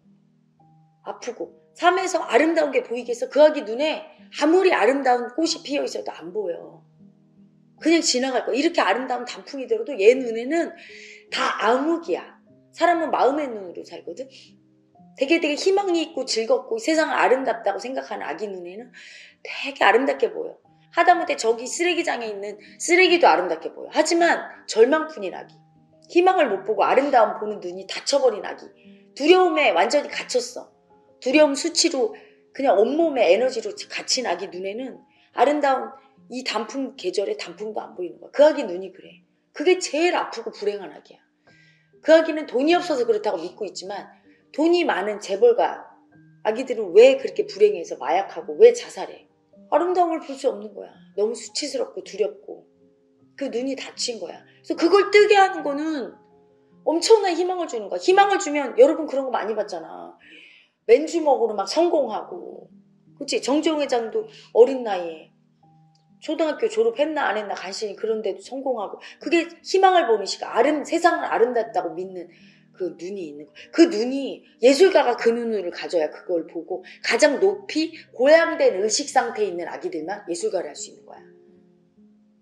아프고 삶에서 아름다운 게 보이겠어. 그 아기 눈에 아무리 아름다운 꽃이 피어 있어도 안 보여. 그냥 지나갈 거야. 이렇게 아름다운 단풍이 들어도 얘 눈에는 다 암흑이야. 사람은 마음의 눈으로 살거든. 되게 되게 희망이 있고 즐겁고 세상을 아름답다고 생각하는 아기 눈에는 되게 아름답게 보여. 하다못해 저기 쓰레기장에 있는 쓰레기도 아름답게 보여. 하지만 절망뿐인 아기. 희망을 못 보고 아름다움 보는 눈이 닫혀버린 아기. 두려움에 완전히 갇혔어. 두려움 수치로 그냥 온몸의 에너지로 갇힌 아기 눈에는 아름다운 이 단풍 계절에 단풍도 안 보이는 거야. 그 아기 눈이 그래. 그게 제일 아프고 불행한 아기야. 그 아기는 돈이 없어서 그렇다고 믿고 있지만 돈이 많은 재벌가 아기들은 왜 그렇게 불행해서 마약하고 왜 자살해? 아름다움을 볼 수 없는 거야. 너무 수치스럽고 두렵고 그 눈이 닫힌 거야. 그래서 그걸 뜨게 하는 거는 엄청난 희망을 주는 거야. 희망을 주면 여러분 그런 거 많이 봤잖아. 맨주먹으로 막 성공하고 그치? 정재용 회장도 어린 나이에 초등학교 졸업했나 안 했나 간신히 그런데도 성공하고 그게 희망을 보는 시각. 아름, 세상을 아름답다고 믿는 그 눈이 있는 거. 그 눈이 예술가가 그 눈을 가져야 그걸 보고 가장 높이 고양된 의식 상태에 있는 아기들만 예술가를 할 수 있는 거야.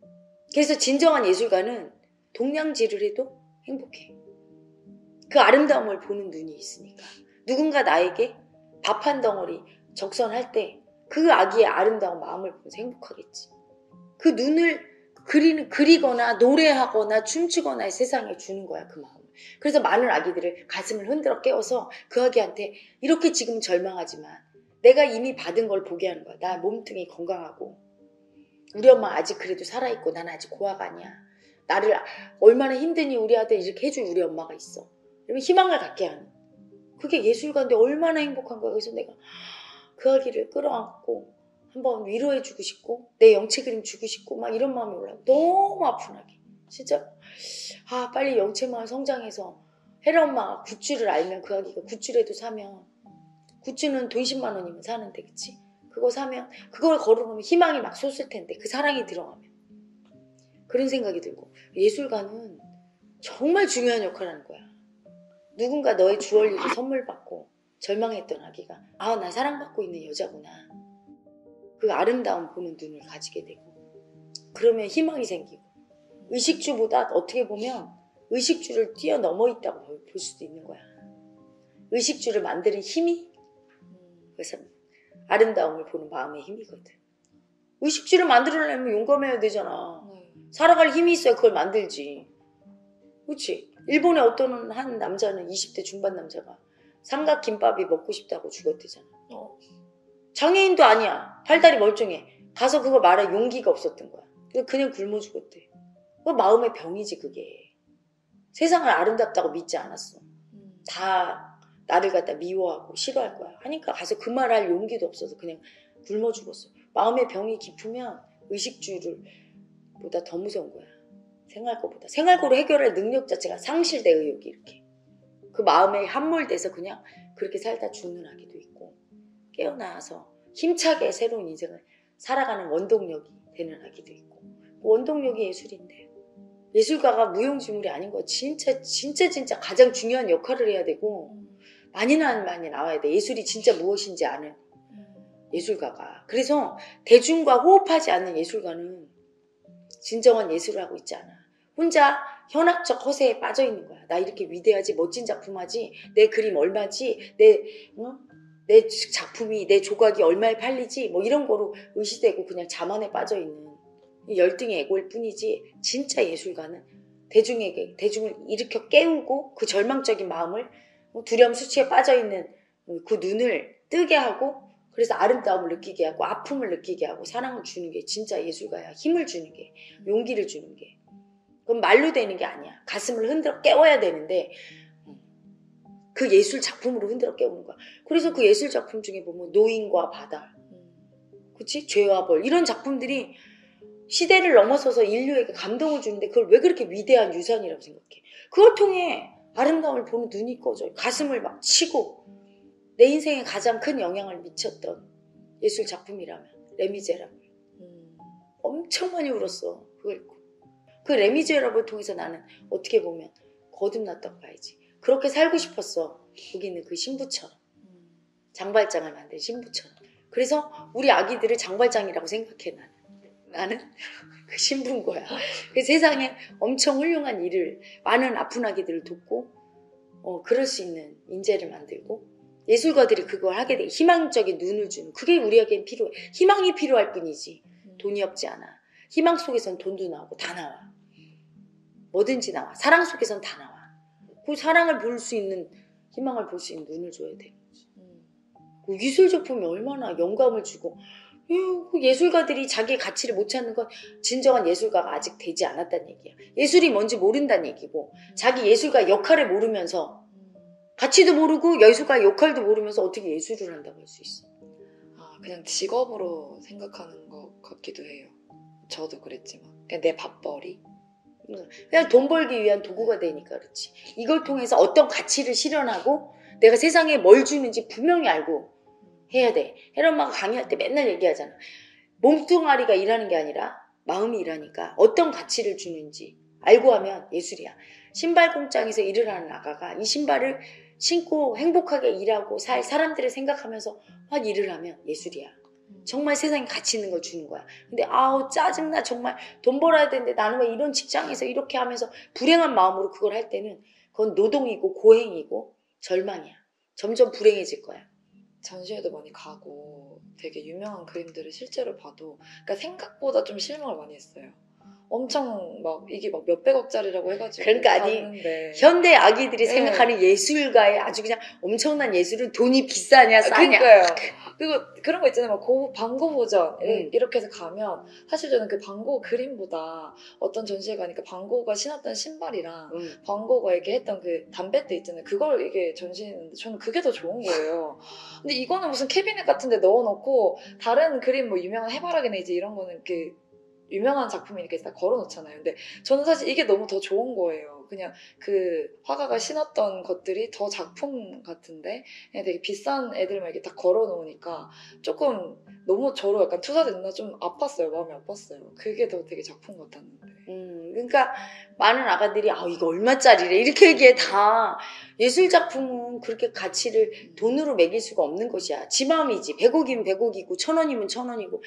그래서 진정한 예술가는 동냥질을 해도 행복해. 그 아름다움을 보는 눈이 있으니까. 누군가 나에게 밥 한 덩어리 적선할 때 그 아기의 아름다운 마음을 보면서 행복하겠지. 그 눈을 그리는, 그리거나 노래하거나 춤추거나 세상에 주는 거야, 그 마음을. 그래서 많은 아기들을 가슴을 흔들어 깨워서 그 아기한테 이렇게 지금 절망하지만 내가 이미 받은 걸 보게 하는 거야. 나 몸뚱이 건강하고 우리 엄마 아직 그래도 살아있고 난 아직 고아가 아니야. 나를 얼마나 힘드니 우리 아들 이렇게 해줄 우리 엄마가 있어. 이러면 희망을 갖게 하는. 그게 예술가인데 얼마나 행복한 거야. 그래서 내가 그 아기를 끌어안고 한번 위로해주고 싶고 내 영체 그림 주고 싶고 막 이런 마음이 올라와. 너무 아픈 아기. 진짜 아 빨리 영체만 성장해서 혜라 엄마가 굿즈를 알면 그 아기가 굿즈라도 사면 굿즈는 돈 십만 원이면 사는데 그치? 그거 사면 그걸 걸어보면 희망이 막 솟을 텐데 그 사랑이 들어가면 그런 생각이 들고 예술가는 정말 중요한 역할을 하는 거야. 누군가 너의 주얼리를 선물 받고 절망했던 아기가 아, 나 사랑받고 있는 여자구나. 그 아름다움 보는 눈을 가지게 되고 그러면 희망이 생기고 의식주보다 어떻게 보면 의식주를 뛰어넘어 있다고 볼 수도 있는 거야. 의식주를 만드는 힘이 그래서 아름다움을 보는 마음의 힘이거든. 의식주를 만들어내면 용감해야 되잖아. 살아갈 힘이 있어야 그걸 만들지. 그렇지? 일본의 어떤 한 남자는 이십 대 중반 남자가 삼각김밥이 먹고 싶다고 죽었대잖아. 어. 장애인도 아니야. 팔다리 멀쩡해. 가서 그걸 말할 용기가 없었던 거야. 그냥 굶어 죽었대. 그 마음의 병이지 그게. 세상을 아름답다고 믿지 않았어. 다 나를 갖다 미워하고 싫어할 거야. 하니까 가서 그 말할 용기도 없어서 그냥 굶어 죽었어. 마음의 병이 깊으면 의식주를 보다 더 무서운 거야. 생활고보다. 생활고로 해결할 능력 자체가 상실돼 의욕이 이렇게. 그 마음에 함몰돼서 그냥 그렇게 살다 죽는 아기도 있고 깨어나서 힘차게 새로운 인생을 살아가는 원동력이 되는 아기도 있고 원동력이 예술인데 예술가가 무용지물이 아닌 거야. 진짜 진짜 진짜 가장 중요한 역할을 해야 되고 많이 나 많이 나와야 돼. 예술이 진짜 무엇인지 아는 예술가가. 그래서 대중과 호흡하지 않는 예술가는 진정한 예술을 하고 있지 않아. 혼자 현학적 허세에 빠져 있는 거야. 나 이렇게 위대하지, 멋진 작품 하지, 내 그림 얼마지, 내, 어? 내 작품이, 내 조각이 얼마에 팔리지, 뭐 이런 거로 의시되고 그냥 자만에 빠져 있는 열등의 애고일 뿐이지, 진짜 예술가는 대중에게, 대중을 일으켜 깨우고 그 절망적인 마음을 두려움 수치에 빠져 있는 그 눈을 뜨게 하고, 그래서 아름다움을 느끼게 하고, 아픔을 느끼게 하고, 사랑을 주는 게 진짜 예술가야. 힘을 주는 게, 용기를 주는 게. 그건 말로 되는 게 아니야. 가슴을 흔들어 깨워야 되는데 그 예술 작품으로 흔들어 깨우는 거야. 그래서 그 예술 작품 중에 보면 노인과 바다, 그치? 죄와 벌 이런 작품들이 시대를 넘어서서 인류에게 감동을 주는데 그걸 왜 그렇게 위대한 유산이라고 생각해? 그걸 통해 아름다움을 보는 눈이 꺼져. 가슴을 막 치고 내 인생에 가장 큰 영향을 미쳤던 예술 작품이라면 레미제라블. 음. 엄청 많이 울었어. 그걸 읽고. 그 레미제라블을 통해서 나는 어떻게 보면 거듭났다고 봐야지. 그렇게 살고 싶었어. 거기 있는 그 신부처럼. 장발장을 만든 신부처럼. 그래서 우리 아기들을 장발장이라고 생각해 나는. 나는 그 신부인 거야. 그 세상에 엄청 훌륭한 일을 많은 아픈 아기들을 돕고 어, 그럴 수 있는 인재를 만들고 예술가들이 그걸 하게 돼. 희망적인 눈을 주는. 그게 우리에겐 필요해. 희망이 필요할 뿐이지. 돈이 없지 않아. 희망 속에선 돈도 나오고 다 나와. 뭐든지 나와. 사랑 속에선 다 나와. 그 사랑을 볼 수 있는, 희망을 볼 수 있는 눈을 줘야 돼. 그 예술 작품이 얼마나 영감을 주고 그 예술가들이 자기의 가치를 못 찾는 건 진정한 예술가가 아직 되지 않았다는 얘기야. 예술이 뭔지 모른다는 얘기고 자기 예술가 역할을 모르면서 가치도 모르고 예술가 역할도 모르면서 어떻게 예술을 한다고 할 수 있어. 아, 그냥 직업으로 생각하는 것 같기도 해요. 저도 그랬지만 그냥 내 밥벌이 그냥 돈 벌기 위한 도구가 되니까 그렇지. 이걸 통해서 어떤 가치를 실현하고 내가 세상에 뭘 주는지 분명히 알고 해야 돼. 혜라 엄마가 강의할 때 맨날 얘기하잖아. 몸뚱아리가 일하는 게 아니라 마음이 일하니까 어떤 가치를 주는지 알고 하면 예술이야. 신발 공장에서 일을 하는 아가가 이 신발을 신고 행복하게 일하고 살 사람들을 생각하면서 막 일을 하면 예술이야. 정말 세상에 가치 있는 걸 주는 거야. 근데 아우 짜증나 정말 돈 벌어야 되는데 나는 왜 이런 직장에서 이렇게 하면서 불행한 마음으로 그걸 할 때는 그건 노동이고 고행이고 절망이야. 점점 불행해질 거야. 전시회도 많이 가고 되게 유명한 그림들을 실제로 봐도 그러니까 생각보다 좀 실망을 많이 했어요. 엄청 막 이게 막 몇백억짜리라고 해가지고 그러니까 아니 봤는데. 현대 아기들이 네. 생각하는 예술가의 아주 그냥 엄청난 예술은 돈이 비싸냐 싸냐. 그러니까요. 그리고 그런 거 있잖아요. 막 고, 방고 보전 음. 이렇게 해서 가면 사실 저는 그 방고 그림보다 어떤 전시회 가니까 방고가 신었던 신발이랑 음. 방고가 이렇게 했던 그 담뱃대 있잖아요. 그걸 이게 전시했는데 저는 그게 더 좋은 거예요. 근데 이거는 무슨 캐비넷 같은 데 넣어놓고 다른 그림 뭐 유명한 해바라기나 이제 이런 거는 이렇게 유명한 작품이 이렇게 다 걸어놓잖아요. 근데 저는 사실 이게 너무 더 좋은 거예요. 그냥 그 화가가 신었던 것들이 더 작품 같은데 그냥 되게 비싼 애들만 이렇게 딱 걸어놓으니까 조금 너무 저로 약간 투사됐나 좀 아팠어요. 마음이 아팠어요. 그게 더 되게 작품 같았는데. 음, 그러니까 많은 아가들이 아 이거 얼마짜리래 이렇게 얘기해. 다 예술 작품은 그렇게 가치를 돈으로 매길 수가 없는 것이야. 지 마음이지. 백억이면 백억이고 천 원이면 천 원이고.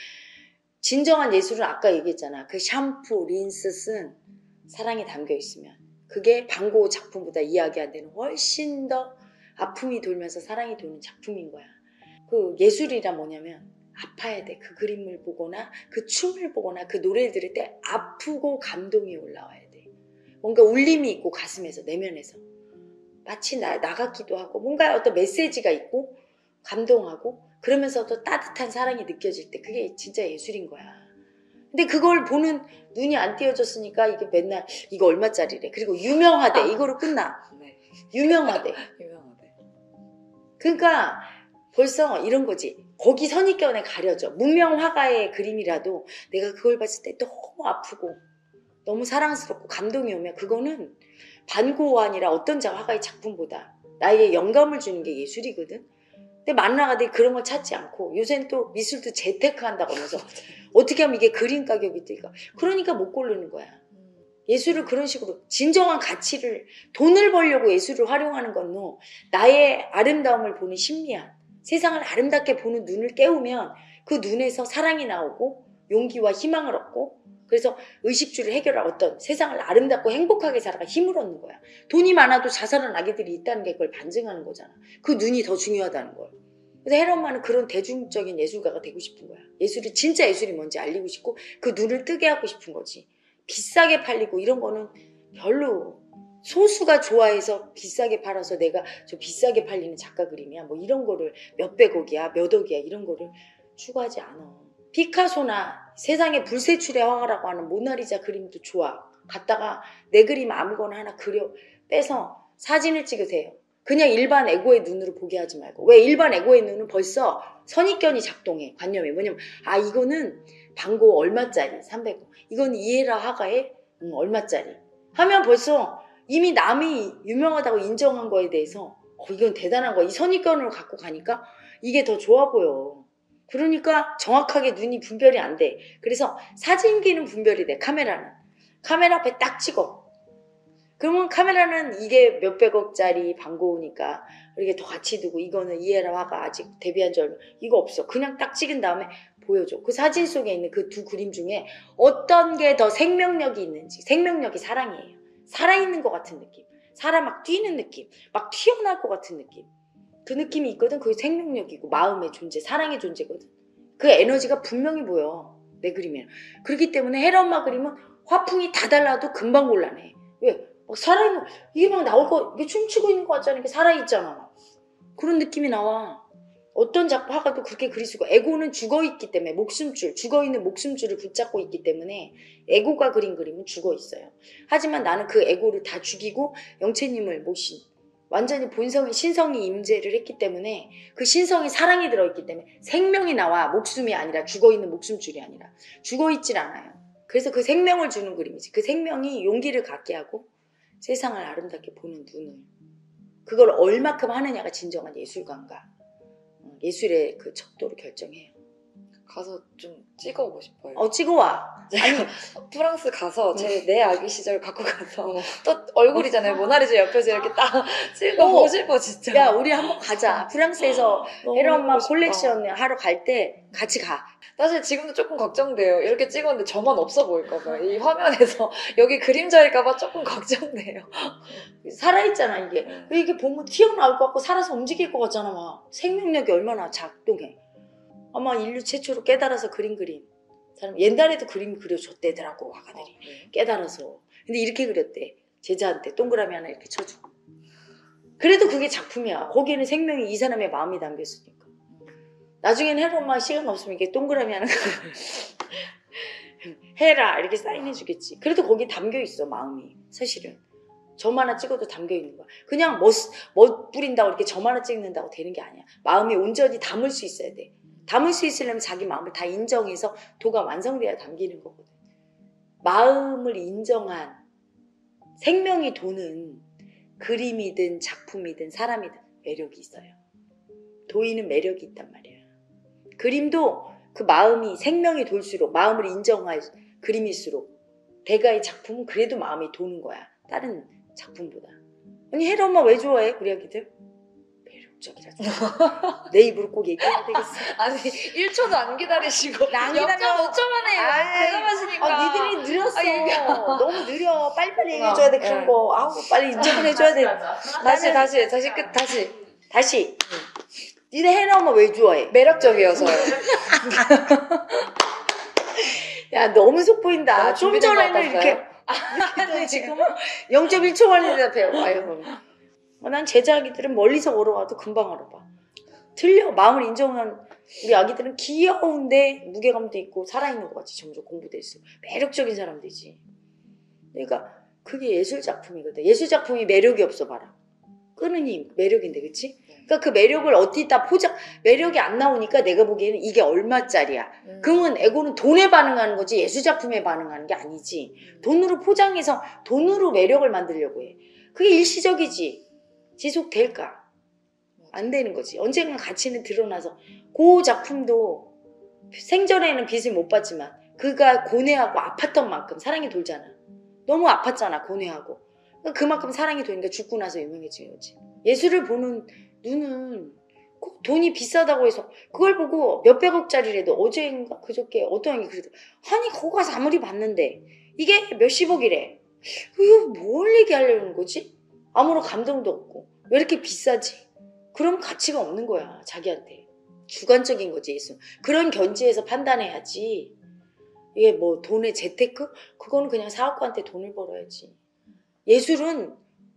진정한 예술은 아까 얘기했잖아. 그 샴푸, 린스 쓴 사랑이 담겨 있으면 그게 방고 작품보다 이야기한 데는 훨씬 더 아픔이 돌면서 사랑이 도는 작품인 거야. 그 예술이란 뭐냐면 아파야 돼. 그 그림을 보거나 그 춤을 보거나 그 노래를 들을 때 아프고 감동이 올라와야 돼. 뭔가 울림이 있고 가슴에서 내면에서 마치 나, 나 같기도 하고 뭔가 어떤 메시지가 있고 감동하고 그러면서도 따뜻한 사랑이 느껴질 때 그게 진짜 예술인 거야. 근데 그걸 보는 눈이 안 띄어졌으니까 이게 맨날 이거 얼마짜리래. 그리고 유명하대. 이거로 끝나. 네. 유명하대. 유명하대. 그러니까 벌써 이런 거지. 거기 선입견에 가려져. 무명 화가의 그림이라도 내가 그걸 봤을 때 너무 아프고 너무 사랑스럽고 감동이 오면 그거는 반고환이라 어떤 화가의 작품보다 나에게 영감을 주는 게 예술이거든. 근데 많은 화가들이 그런 걸 찾지 않고 요새는 또 미술도 재테크 한다고 하면서 어떻게 하면 이게 그림 가격이 될까. 그러니까 못 고르는 거야. 예술을 그런 식으로 진정한 가치를 돈을 벌려고 예술을 활용하는 건 너 나의 아름다움을 보는 심리야. 세상을 아름답게 보는 눈을 깨우면 그 눈에서 사랑이 나오고 용기와 희망을 얻고 그래서 의식주를 해결할 어떤 세상을 아름답고 행복하게 살아가 힘을 얻는 거야. 돈이 많아도 자살한 아기들이 있다는 게 그걸 반증하는 거잖아. 그 눈이 더 중요하다는 걸. 그래서 혜라 엄마는 그런 대중적인 예술가가 되고 싶은 거야. 예술이 진짜 예술이 뭔지 알리고 싶고 그 눈을 뜨게 하고 싶은 거지. 비싸게 팔리고 이런 거는 별로 소수가 좋아해서 비싸게 팔아서 내가 저 비싸게 팔리는 작가 그림이야 뭐 이런 거를 몇백억이야 몇억이야 이런 거를 추구하지 않아. 피카소나 세상의 불세출의 화가라고 하는 모나리자 그림도 좋아. 갖다가 내 그림 아무거나 하나 그려 빼서 사진을 찍으세요. 그냥 일반 에고의 눈으로 보게 하지 말고. 왜 일반 에고의 눈은 벌써 선입견이 작동해. 관념이 뭐냐면 아 이거는 방고 얼마짜리 삼백억 이건 이에라 화가의 음, 얼마짜리 하면 벌써 이미 남이 유명하다고 인정한 거에 대해서 어, 이건 대단한 거야. 이 선입견을 갖고 가니까 이게 더 좋아 보여. 그러니까 정확하게 눈이 분별이 안 돼. 그래서 사진기는 분별이 돼. 카메라는. 카메라 앞에 딱 찍어. 그러면 카메라는 이게 몇백억짜리 방고우니까 이렇게 더 가치 두고 이거는 이에라 화가 아직 데뷔한 지 얼마 이거 없어. 그냥 딱 찍은 다음에 보여줘. 그 사진 속에 있는 그 두 그림 중에 어떤 게 더 생명력이 있는지. 생명력이 사랑이에요. 살아있는 것 같은 느낌. 살아 막 뛰는 느낌. 막 튀어나올 것 같은 느낌. 그 느낌이 있거든. 그게 생명력이고 마음의 존재, 사랑의 존재거든. 그 에너지가 분명히 보여. 내 그림에는. 그렇기 때문에 혜라 엄마 그림은 화풍이 다 달라도 금방 곤란해. 왜? 막 살아있는 이게 막 나올 거 이게 춤추고 있는 거 같잖아. 이게 살아있잖아. 그런 느낌이 나와. 어떤 작가 화가도 그렇게 그릴 수가. 에고는 죽어있기 때문에 목숨줄, 죽어있는 목숨줄을 붙잡고 있기 때문에 에고가 그린 그림은 죽어있어요. 하지만 나는 그 에고를 다 죽이고 영채님을 모신 완전히 본성의 신성이 임재를 했기 때문에 그 신성에 사랑이 들어있기 때문에 생명이 나와. 목숨이 아니라 죽어있는 목숨줄이 아니라 죽어있질 않아요. 그래서 그 생명을 주는 그림이지. 그 생명이 용기를 갖게 하고 세상을 아름답게 보는 눈을 그걸 얼마큼 하느냐가 진정한 예술가인가 예술의 그 척도를 결정해요. 가서 좀 찍어오고 싶어요. 어 찍어와. 제가 프랑스 가서 제 내 아기 시절 갖고 가서 어. 또 얼굴이잖아요. 모나리자 옆에서 이렇게 딱 찍어보고 싶어 진짜. 야 우리 한번 가자. 프랑스에서 너무 헤라 엄마 해보고 싶다. 콜렉션 하러 갈 때 같이 가. 사실 지금도 조금 걱정돼요. 이렇게 찍었는데 저만 없어 보일까봐. 이 화면에서 여기 그림자일까봐 조금 걱정돼요. 살아있잖아 이게. 이게 보면 튀어나올 것 같고 살아서 움직일 것 같잖아. 막 생명력이 얼마나 작동해. 아마 인류 최초로 깨달아서 그린 그림. 사람 옛날에도 그림 그려줬대더라고 화가들이. 어, 네. 깨달아서. 근데 이렇게 그렸대. 제자한테 동그라미 하나 이렇게 쳐주고. 그래도 그게 작품이야. 거기에는 생명이 이 사람의 마음이 담겼으니까. 나중에는 헤라 엄마 시간 없으면 이게 동그라미 하나 해라 이렇게 사인해주겠지. 그래도 거기 담겨있어 마음이. 사실은 점 하나 찍어도 담겨있는 거야. 그냥 멋, 멋 부린다고 이렇게 점 하나 찍는다고 되는 게 아니야. 마음이 온전히 담을 수 있어야 돼. 담을 수 있으려면 자기 마음을 다 인정해서 도가 완성돼야 담기는 거거든. 마음을 인정한 생명이 도는 그림이든 작품이든 사람이든 매력이 있어요. 도인은 매력이 있단 말이야. 그림도 그 마음이 생명이 돌수록 마음을 인정할 그림일수록 대가의 작품은 그래도 마음이 도는 거야. 다른 작품보다. 아니 헤라 엄마 왜 좋아해? 우리 아기들? 매력적이라. 내 입으로 꼭 얘기해야 되겠어. 아니 일 초도 안 기다리시고 안 영 점 기다려. 오 초 만에 아이, 대답하시니까 아, 니들이 느렸어. 아, 이게- 너무 느려. 빨리빨리 얘기해줘야 돼, 그런 네. 거. 아우, 빨리 인정을 해줘야 돼. 다시 다시 다시 끝 다시 다시. 니네 헤라 엄마 왜 좋아해? 매력적이어서요. 야, 너무 속보인다. 너무 좀 준비된 것 전에는 이렇게. 같았어요? 근데 지금은 영 점 일 초 만에 대답해요. 아유. 어, 난 제자아기들은 멀리서 걸어와도 금방 알아봐. 틀려. 마음을 인정한 우리 아기들은 귀여운데 무게감도 있고 살아있는 것 같이 점점 공부될수록 매력적인 사람들이지. 그러니까 그게 예술작품이거든. 예술작품이 매력이 없어 봐라. 끄는 힘, 매력인데, 그치? 그러니까 그 매력을 어디다 포장, 매력이 안 나오니까 내가 보기에는 이게 얼마짜리야. 음. 그러면 에고는 돈에 반응하는 거지 예술작품에 반응하는 게 아니지. 돈으로 포장해서 돈으로 매력을 만들려고 해. 그게 일시적이지. 지속될까? 안 되는 거지. 언젠가 가치는 드러나서 그 작품도 생전에는 빚을 못 받지만 그가 고뇌하고 아팠던 만큼 사랑이 돌잖아. 너무 아팠잖아, 고뇌하고. 그만큼 사랑이 도니까 죽고 나서 유명해진 거지. 예술을 보는 눈은 꼭 돈이 비싸다고 해서 그걸 보고 몇백억짜리라도 어제인가 그저께 어떤 형이 그러더라. 아니 거기 가서 아무리 봤는데 이게 몇십억이래. 이거 뭘 얘기하려는 거지? 아무런 감동도 없고 왜 이렇게 비싸지? 그럼 가치가 없는 거야 자기한테. 주관적인 거지 예술. 그런 견지에서 판단해야지. 이게 뭐 돈의 재테크? 그거는 그냥 사업가한테 돈을 벌어야지. 예술은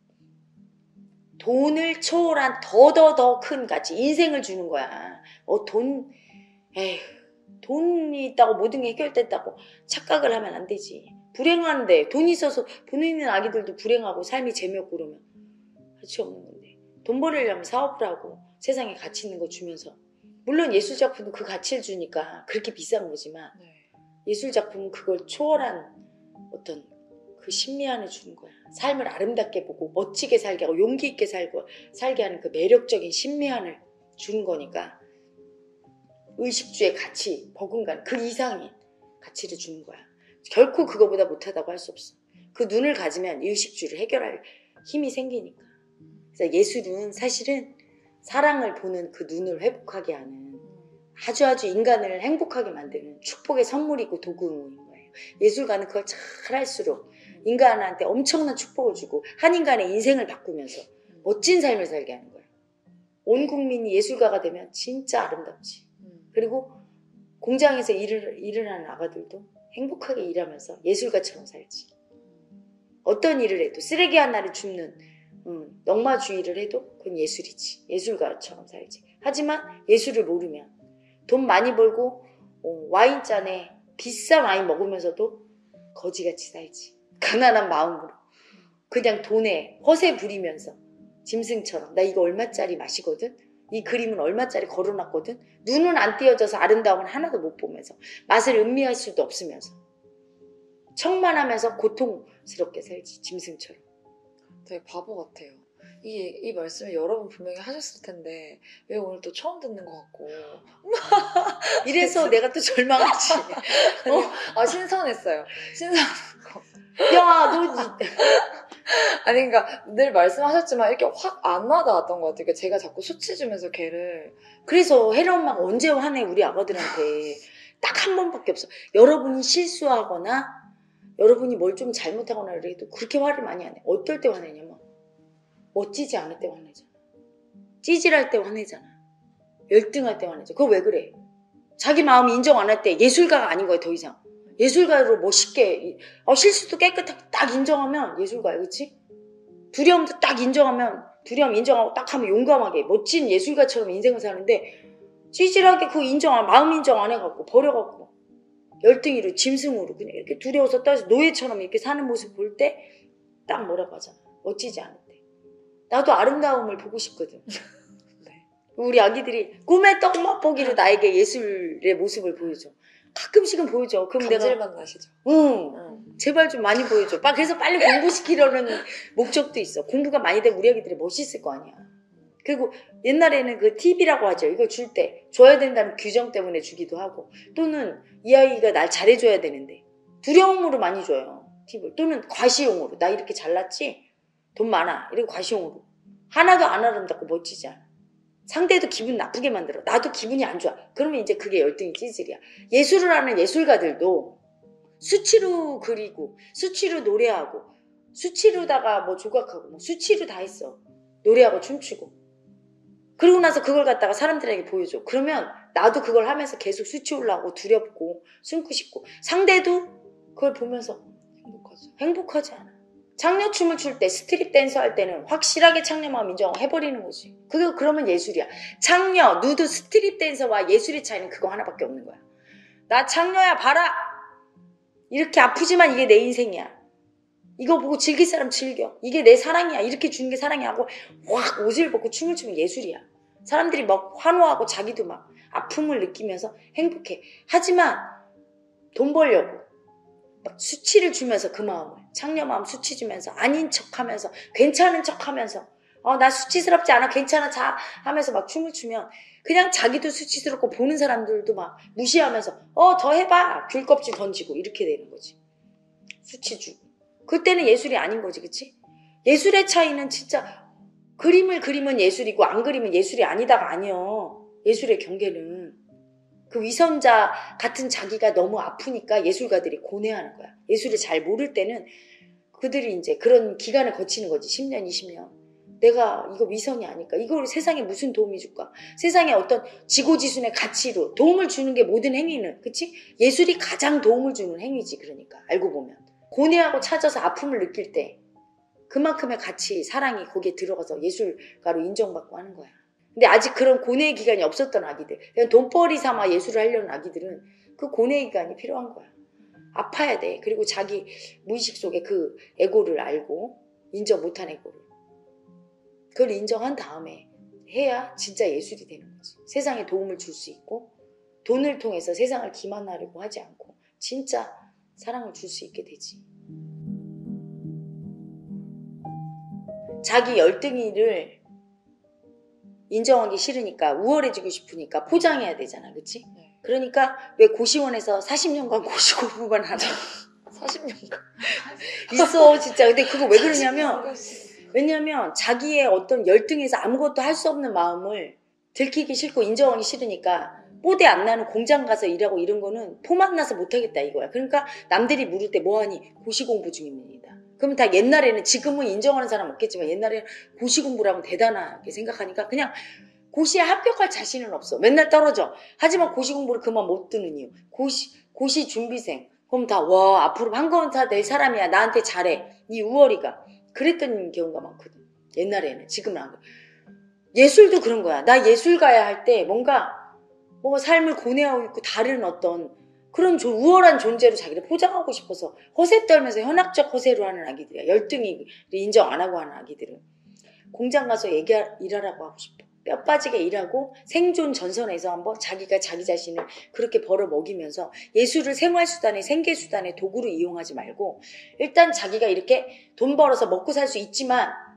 돈을 초월한 더더더 큰 가치, 인생을 주는 거야. 어, 돈, 에휴, 돈이 있다고 모든 게 해결됐다고 착각을 하면 안 되지. 불행한데, 돈이 있어서, 돈 있는 아기들도 불행하고 삶이 재미없고 그러면 가치 없는 건데. 돈 벌려면 사업을 하고 세상에 가치 있는 거 주면서. 물론 예술작품도 그 가치를 주니까 그렇게 비싼 거지만 네. 예술작품은 그걸 초월한 어떤 그 심리안을 주는 거야. 삶을 아름답게 보고 멋지게 살게 하고 용기 있게 살고 살게 하는 그 매력적인 심리안을 주는 거니까 의식주의 가치, 버금가는 그 이상의 가치를 주는 거야. 결코 그거보다 못하다고 할 수 없어. 그 눈을 가지면 의식주를 해결할 힘이 생기니까. 그래서 예술은 사실은 사랑을 보는 그 눈을 회복하게 하는 아주 아주 인간을 행복하게 만드는 축복의 선물이고 도구인 거예요. 예술가는 그걸 잘 할수록 인간한테 엄청난 축복을 주고 한 인간의 인생을 바꾸면서 멋진 삶을 살게 하는 거예요. 온 국민이 예술가가 되면 진짜 아름답지. 그리고 공장에서 일을, 일을 하는 아가들도 행복하게 일하면서 예술가처럼 살지. 어떤 일을 해도 쓰레기 하나를 줍는 음, 넉마주의를 해도 그건 예술이지. 예술가처럼 살지. 하지만 예술을 모르면 돈 많이 벌고 어, 와인잔에 비싼 와인 먹으면서도 거지같이 살지. 가난한 마음으로 그냥 돈에 허세 부리면서 짐승처럼 나 이거 얼마짜리 마시거든? 이 그림은 얼마짜리 걸어놨거든? 눈은 안 띄어져서 아름다움은 하나도 못 보면서 맛을 음미할 수도 없으면서 청만하면서 고통스럽게 살지. 짐승처럼. 되게 바보 같아요. 이, 이 말씀을 여러 번 분명히 하셨을 텐데 왜 오늘 또 처음 듣는 것 같고 이래서 내가 또 절망하지. 아니, 아 신선했어요. 신선하고 야, 너 아니 그러니까 늘 말씀하셨지만 이렇게 확 안 와닿았던 것 같아요. 그러니까 제가 자꾸 수치 주면서 걔를 그래서 혜라 엄마가 언제 화내 우리 아가들한테. 딱 한 번밖에 없어. 여러분이 실수하거나 여러분이 뭘 좀 잘못하거나 그래도 그렇게 화를 많이 안 해. 어떨 때 화내냐면 멋지지 않을 때 화내잖아. 찌질할 때 화내잖아. 열등할 때 화내죠. 그거 왜 그래? 자기 마음 인정 안 할 때 예술가가 아닌 거야 더 이상. 예술가로 멋있게 어, 실수도 깨끗하게 딱 인정하면 예술가야. 그치? 두려움도 딱 인정하면 두려움 인정하고 딱 하면 용감하게 멋진 예술가처럼 인생을 사는데 찌질하게 그 인정 안 마음 인정 안 해갖고 버려갖고 열등이로 짐승으로 그냥 이렇게 두려워서 따서 노예처럼 이렇게 사는 모습 볼 때 딱 뭐라고 하잖아. 멋지지 않을 때. 나도 아름다움을 보고 싶거든. 네. 우리 아기들이 꿈의 떡 맛보기로 나에게 예술의 모습을 보여줘. 가끔씩은 보여줘. 그럼 내가 감질만 나시죠. 응, 응. 제발 좀 많이 보여줘. 빠- 그래서 빨리 공부시키려는 목적도 있어. 공부가 많이 되면 우리 아기들이 멋있을 거 아니야. 그리고 옛날에는 그 팁이라고 하죠. 이거 줄 때 줘야 된다는 규정 때문에 주기도 하고 또는 이 아이가 날 잘해줘야 되는데 두려움으로 많이 줘요. 팁을. 또는 과시용으로. 나 이렇게 잘났지? 돈 많아. 이렇게 과시용으로. 하나도 안 아름답고 멋지지 않아. 상대도 기분 나쁘게 만들어. 나도 기분이 안 좋아. 그러면 이제 그게 열등이 찌질이야. 예술을 하는 예술가들도 수치로 그리고 수치로 노래하고 수치로다가 뭐 조각하고 뭐 수치로 다 했어. 노래하고 춤추고. 그러고 나서 그걸 갖다가 사람들에게 보여줘. 그러면 나도 그걸 하면서 계속 수치 올라오고 두렵고 숨고 싶고 상대도 그걸 보면서 행복하죠. 행복하지 않아. 창녀춤을 출 때 스트릿 댄서 할 때는 확실하게 창녀 마음 인정해버리는 거지. 그게 그러면 예술이야. 창녀, 누드, 스트릿 댄서와 예술의 차이는 그거 하나밖에 없는 거야. 나 창녀야 봐라. 이렇게 아프지만 이게 내 인생이야. 이거 보고 즐길 사람 즐겨. 이게 내 사랑이야. 이렇게 주는 게 사랑이야 하고 확 옷을 벗고 춤을 추면 예술이야. 사람들이 막 환호하고 자기도 막 아픔을 느끼면서 행복해. 하지만 돈 벌려고 막 수치를 주면서 그 마음을 창녀 마음 수치 주면서 아닌 척하면서 괜찮은 척하면서 어, 나 수치스럽지 않아 괜찮아 자 하면서 막 춤을 추면 그냥 자기도 수치스럽고 보는 사람들도 막 무시하면서 어 더 해봐 귤껍질 던지고 이렇게 되는 거지. 수치 주고 그때는 예술이 아닌 거지. 그치? 예술의 차이는 진짜 그림을 그리면 예술이고 안 그리면 예술이 아니다가 아니여. 예술의 경계는 그 위선자 같은 자기가 너무 아프니까 예술가들이 고뇌하는 거야. 예술을 잘 모를 때는 그들이 이제 그런 기간을 거치는 거지. 십 년, 이십 년. 내가 이거 위선이 아닐까? 이거 세상에 무슨 도움이 줄까? 세상에 어떤 지고지순의 가치로 도움을 주는 게 모든 행위는, 그치? 예술이 가장 도움을 주는 행위지. 그러니까 알고 보면. 고뇌하고 찾아서 아픔을 느낄 때 그만큼의 가치, 사랑이 거기에 들어가서 예술가로 인정받고 하는 거야. 근데 아직 그런 고뇌의 기간이 없었던 아기들, 그냥 돈벌이 삼아 예술을 하려는 아기들은 그 고뇌의 기간이 필요한 거야. 아파야 돼. 그리고 자기 무의식 속에 그 에고를 알고 인정 못한 에고를 그걸 인정한 다음에 해야 진짜 예술이 되는 거지. 세상에 도움을 줄 수 있고 돈을 통해서 세상을 기만하려고 하지 않고 진짜 사랑을 줄 수 있게 되지. 자기 열등이를 인정하기 싫으니까 우월해지고 싶으니까 포장해야 되잖아. 그치? 네. 그러니까 왜 고시원에서 사십 년간 고시 공부만 하나 사십 년간 있어 진짜. 근데 그거 왜 그러냐면 왜냐면 자기의 어떤 열등에서 아무것도 할 수 없는 마음을 들키기 싫고 인정하기 싫으니까 뽀대 안 나는 공장 가서 일하고 이런 거는 포만 나서 못하겠다 이거야. 그러니까 남들이 물을 때 뭐하니? 고시 공부 중입니다. 그러면 다 옛날에는 지금은 인정하는 사람 없겠지만 옛날에는 고시 공부를 하면 대단하게 생각하니까 그냥 고시에 합격할 자신은 없어. 맨날 떨어져. 하지만 고시 공부를 그만 못 드는 이유. 고시, 고시 준비생. 그럼 다, 와, 앞으로 한국은 될 사람이야. 나한테 잘해. 이 우월이가. 그랬던 경우가 많거든. 옛날에는. 지금은 안 그래. 예술도 그런 거야. 나 예술가야 할 때 뭔가, 뭔가 삶을 고뇌하고 있고 다른 어떤 그런 조, 우월한 존재로 자기를 포장하고 싶어서 허세 떨면서 현학적 허세로 하는 아기들이야. 열등이 인정 안 하고 하는 아기들은. 공장 가서 얘기 일하라고 하고 싶어. 뼈 빠지게 일하고 생존 전선에서 한번 자기가 자기 자신을 그렇게 벌어먹이면서 예술을 생활수단의 생계수단의 도구로 이용하지 말고 일단 자기가 이렇게 돈 벌어서 먹고 살 수 있지만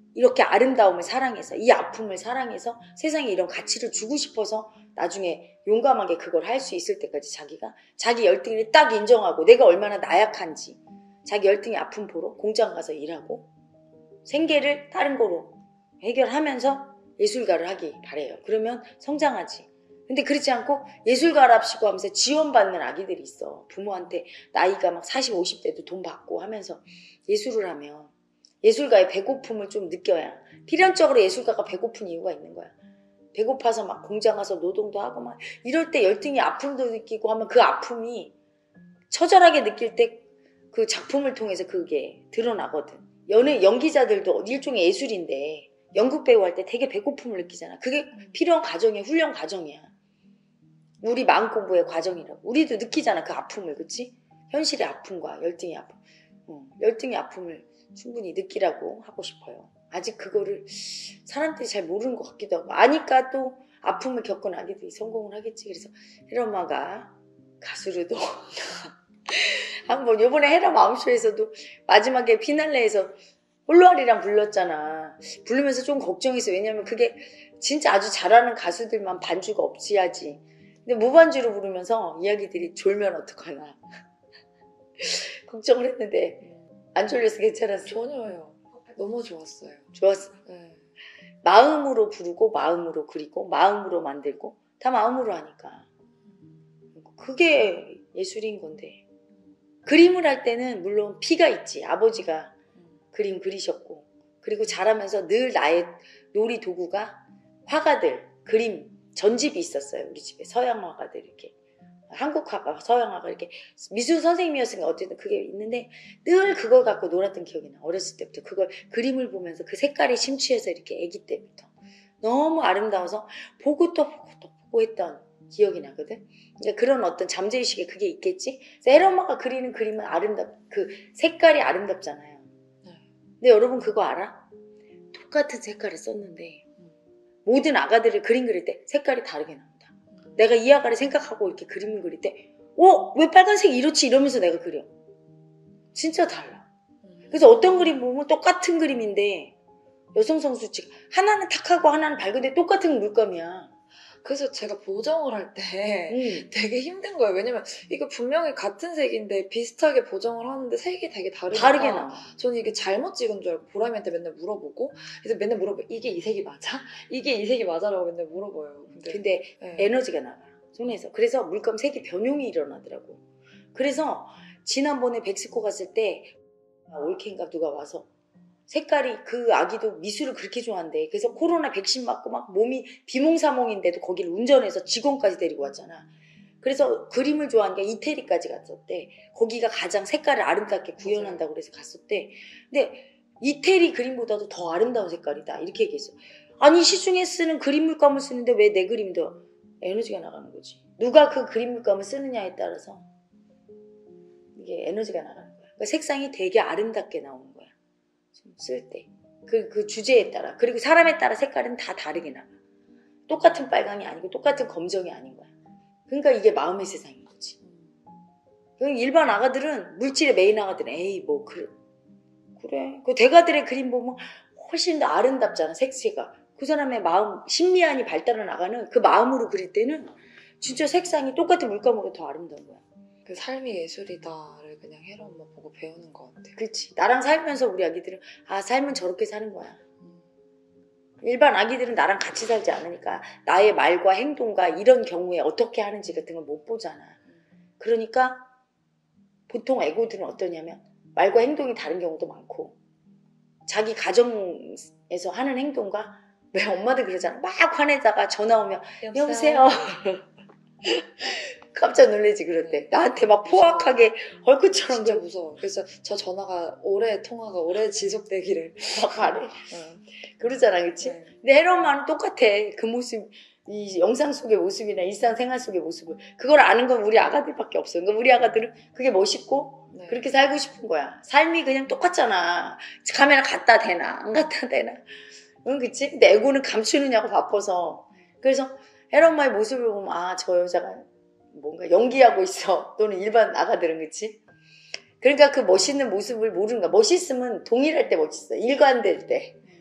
이렇게 아름다움을 사랑해서 이 아픔을 사랑해서 세상에 이런 가치를 주고 싶어서 나중에 용감하게 그걸 할 수 있을 때까지 자기가 자기 열등을 딱 인정하고 내가 얼마나 나약한지 자기 열등의 아픔 보러 공장 가서 일하고 생계를 다른 거로 해결하면서 예술가를 하기 바래요. 그러면 성장하지. 근데 그렇지 않고 예술가랍시고 하면서 지원받는 아기들이 있어. 부모한테 나이가 막 사십, 오십 대도 돈 받고 하면서 예술을 하면 예술가의 배고픔을 좀 느껴야 필연적으로 예술가가 배고픈 이유가 있는 거야. 배고파서 막 공장 가서 노동도 하고 막 이럴 때 열등이 아픔도 느끼고 하면 그 아픔이 처절하게 느낄 때 그 작품을 통해서 그게 드러나거든. 연예 연기자들도 일종의 예술인데 연극 배우 할 때 되게 배고픔을 느끼잖아. 그게 필요한 과정이야. 훈련 과정이야. 우리 마음 공부의 과정이라고. 우리도 느끼잖아. 그 아픔을. 그치? 현실의 아픔과 열등의 아픔. 어, 열등의 아픔을 충분히 느끼라고 하고 싶어요. 아직 그거를 사람들이 잘 모르는 것 같기도 하고 아니까 또 아픔을 겪은 아기들이 성공을 하겠지. 그래서 혜라 엄마가 가수로도 한번 요번에 혜라 마음쇼에서도 마지막에 피날레에서 홀로아리랑 불렀잖아. 부르면서 좀 걱정했어. 왜냐면 그게 진짜 아주 잘하는 가수들만 반주가 없어야지. 근데 무반주로 부르면서 이야기들이 졸면 어떡하나 걱정을 했는데 안 졸려서 괜찮았어? 전혀요. 너무 좋았어요. 좋았어. 네. 마음으로 부르고 마음으로 그리고 마음으로 만들고 다 마음으로 하니까 그게 예술인 건데 그림을 할 때는 물론 피가 있지. 아버지가 그림 그리셨고 그리고 자라면서 늘 나의 놀이 도구가 화가들 그림 전집이 있었어요. 우리 집에 서양 화가들 이렇게 한국 화가 서양 화가 이렇게 미술 선생님이었으니까 어쨌든 그게 있는데 늘 그걸 갖고 놀았던 기억이 나. 어렸을 때부터 그걸 그림을 보면서 그 색깔에 심취해서 이렇게 아기 때부터 너무 아름다워서 보고 또 보고 또 보고 했던 기억이 나거든. 그러니까 그런 어떤 잠재의식에 그게 있겠지. 그래서 혜라 엄마가 그리는 그림은 아름답 그 색깔이 아름답잖아요. 근데 여러분 그거 알아? 똑같은 색깔을 썼는데 모든 아가들을 그림 그릴 때 색깔이 다르게 나온다. 내가 이 아가를 생각하고 이렇게 그림을 그릴 때 어? 왜 빨간색이 이렇지? 이러면서 내가 그려. 진짜 달라. 그래서 어떤 그림 보면 똑같은 그림인데 여성 성수칙 하나는 탁하고 하나는 밝은데 똑같은 물감이야. 그래서 제가 보정을 할 때 음. 되게 힘든 거예요. 왜냐면 이거 분명히 같은 색인데 비슷하게 보정을 하는데 색이 되게 다르니까 다르게 나와. 저는 이게 잘못 찍은 줄 알고 보람이한테 맨날 물어보고 그래서 맨날 물어봐요. 이게 이 색이 맞아? 이게 이 색이 맞아라고 맨날 물어봐요. 근데, 근데 네. 에너지가 나가 손에서. 그래서 물감 색이 변용이 일어나더라고. 그래서 지난번에 백스코 갔을 때 올케인가 누가 와서 색깔이 그 아기도 미술을 그렇게 좋아한대. 그래서 코로나 백신 맞고 막 몸이 비몽사몽인데도 거기를 운전해서 직원까지 데리고 왔잖아. 그래서 그림을 좋아하니까 이태리까지 갔었대. 거기가 가장 색깔을 아름답게 구현한다고 그래서 갔었대. 근데 이태리 그림보다도 더 아름다운 색깔이다 이렇게 얘기했어. 아니 시중에 쓰는 그림 물감을 쓰는데 왜 내 그림도 에너지가 나가는 거지. 누가 그 그림 물감을 쓰느냐에 따라서 이게 에너지가 나가는 거야. 그러니까 색상이 되게 아름답게 나오는 거야. 쓸 때. 그, 그 주제에 따라. 그리고 사람에 따라 색깔은 다 다르게 나가. 똑같은 빨강이 아니고 똑같은 검정이 아닌 거야. 그러니까 이게 마음의 세상인 거지. 일반 아가들은, 물질의 메인 아가들은 에이 뭐 그래. 그래. 그 대가들의 그림 보면 훨씬 더 아름답잖아. 색채가. 그 사람의 마음, 심미안이 발달한 아가는 그 마음으로 그릴 때는 진짜 색상이 똑같은 물감으로 더 아름다운 거야. 그 삶이 예술이다를 그냥 혜라 엄마 보고 배우는 것 같아요. 그렇지. 나랑 살면서 우리 아기들은 아 삶은 저렇게 사는 거야. 일반 아기들은 나랑 같이 살지 않으니까 나의 말과 행동과 이런 경우에 어떻게 하는지 같은 걸 못 보잖아. 그러니까 보통 애고들은 어떠냐면 말과 행동이 다른 경우도 많고 자기 가정에서 하는 행동과 왜 엄마들 그러잖아. 막 화내다가 전화 오면 여보세요. 깜짝 놀라지 그럴 때. 나한테 막 포악하게 헐크처럼 진짜 무서워. 그래서 저 전화가 오래 통화가 오래 지속되기를 막 바래. 응. 그러잖아, 그치? 네. 근데 혜라 엄마는 똑같아. 그 모습, 이 영상 속의 모습이나 일상생활 속의 모습을. 그걸 아는 건 우리 아가들밖에 없어. 그러니까 우리 아가들은 그게 멋있고 네. 그렇게 살고 싶은 거야. 삶이 그냥 똑같잖아. 카메라 갖다 대나 안 갖다 대나. 응, 그치? 근데 애고는 감추느냐고 바빠서. 그래서 혜라 엄마의 모습을 보면 아, 저 여자가 뭔가 연기하고 있어. 또는 일반 아가들은 그치? 그러니까 그 멋있는 모습을 모르는 거야. 멋있으면 동일할 때 멋있어. 일관될 때.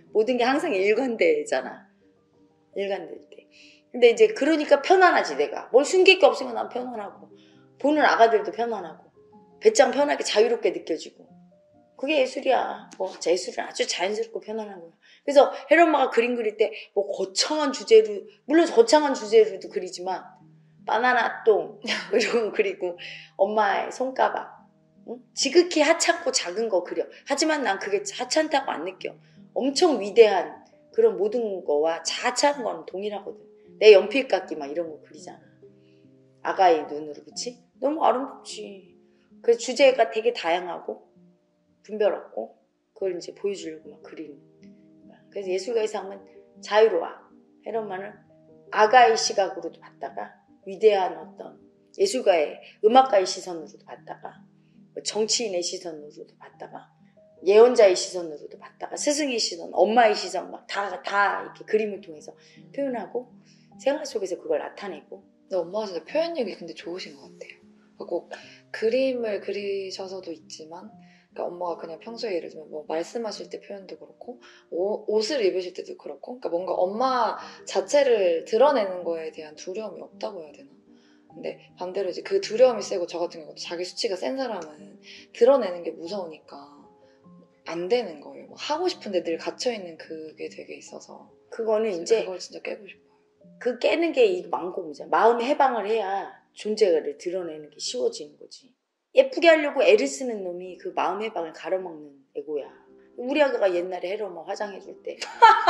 모든 게 항상 일관되잖아. 일관될 때. 근데 이제 그러니까 편안하지 내가. 뭘 숨길 게 없으면 난 편안하고 보는 아가들도 편안하고 배짱 편하게 자유롭게 느껴지고 그게 예술이야. 뭐 예술은 아주 자연스럽고 편안한 거야. 그래서 혜리 엄마가 그림 그릴 때 뭐 거창한 주제로 물론 거창한 주제로도 그리지만 바나나 똥 이런 거 그리고 엄마의 손가락 응? 지극히 하찮고 작은 거 그려. 하지만 난 그게 하찮다고 안 느껴. 엄청 위대한 그런 모든 거와 자차한 건 동일하거든. 내 연필깎이 막 이런 거 그리잖아. 아가의 눈으로 그치? 너무 아름답지. 그래서 주제가 되게 다양하고 분별 없고 그걸 이제 보여주려고 막 그리는 거야. 그래서 예술가의 삶은 자유로워. 혜리 엄마는 아가의 시각으로도 봤다가 위대한 어떤 예술가의 음악가의 시선으로도 봤다가 정치인의 시선으로도 봤다가 예언자의 시선으로도 봤다가 스승의 시선, 엄마의 시선 막 다 다 이렇게 그림을 통해서 표현하고 생활 속에서 그걸 나타내고. 근데 엄마가 진짜 표현력이 근데 좋으신 것 같아요. 꼭 그림을 그리셔서도 있지만 그러니까 엄마가 그냥 평소에 예를 들면 뭐 말씀하실 때 표현도 그렇고 오, 옷을 입으실 때도 그렇고 그러니까 뭔가 엄마 자체를 드러내는 거에 대한 두려움이 없다고 해야 되나? 근데 반대로 이제 그 두려움이 세고 저 같은 경우도 자기 수치가 센 사람은 드러내는 게 무서우니까 안 되는 거예요. 막 하고 싶은데 늘 갇혀있는 그게 되게 있어서 그거는 이제 그걸 진짜 깨고 싶어요. 그 깨는 게 이 망고무잖아. 마음의 해방을 해야 존재를 드러내는 게 쉬워지는 거지. 예쁘게 하려고 애를 쓰는 놈이 그 마음 해방을 가로막는 에고야. 우리 아가가 옛날에 혜리 엄마 화장해줄 때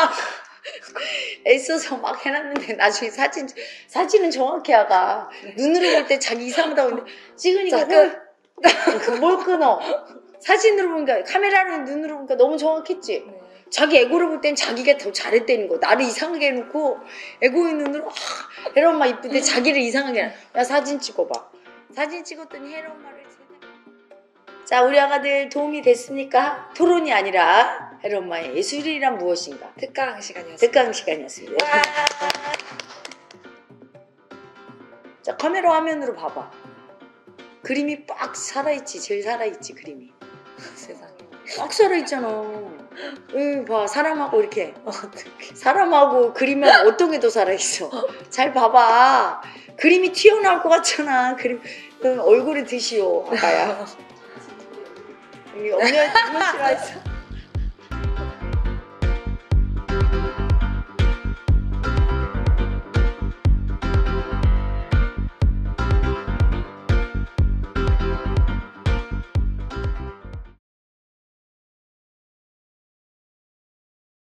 애써서 막 해놨는데 나중에 사진 사진은 정확히 아가 눈으로 볼 때 자기 이상하다고 했는데 찍으니까 뭘, 뭘 끊어. 사진으로 보니까 카메라로 눈으로 보니까 너무 정확했지. 네. 자기 애고를 볼 땐 자기가 더 잘했다는 거. 나를 이상하게 해놓고 애고의 눈으로 혜리 엄마 이쁜데 자기를 이상하게 해놔. 야 사진 찍어봐. 사진 찍었더니 혜리 엄마를 자 우리 아가들 도움이 됐습니까? 토론이 아니라 혜리 엄마의 예술이란 무엇인가 특강 시간이었습니다. 특강 시간이었습니다. 자 카메라 화면으로 봐봐. 그림이 빡 살아있지. 제일 살아있지 그림이. 세상에. 빡 살아있잖아. 응, 봐 사람하고 이렇게 사람하고 그림은 어떤 게 더 살아있어. 잘 봐봐. 그림이 튀어나올 것 같잖아. 그림 얼굴에 드시오 아가야. 여기 엄마 엄마 싫어했어.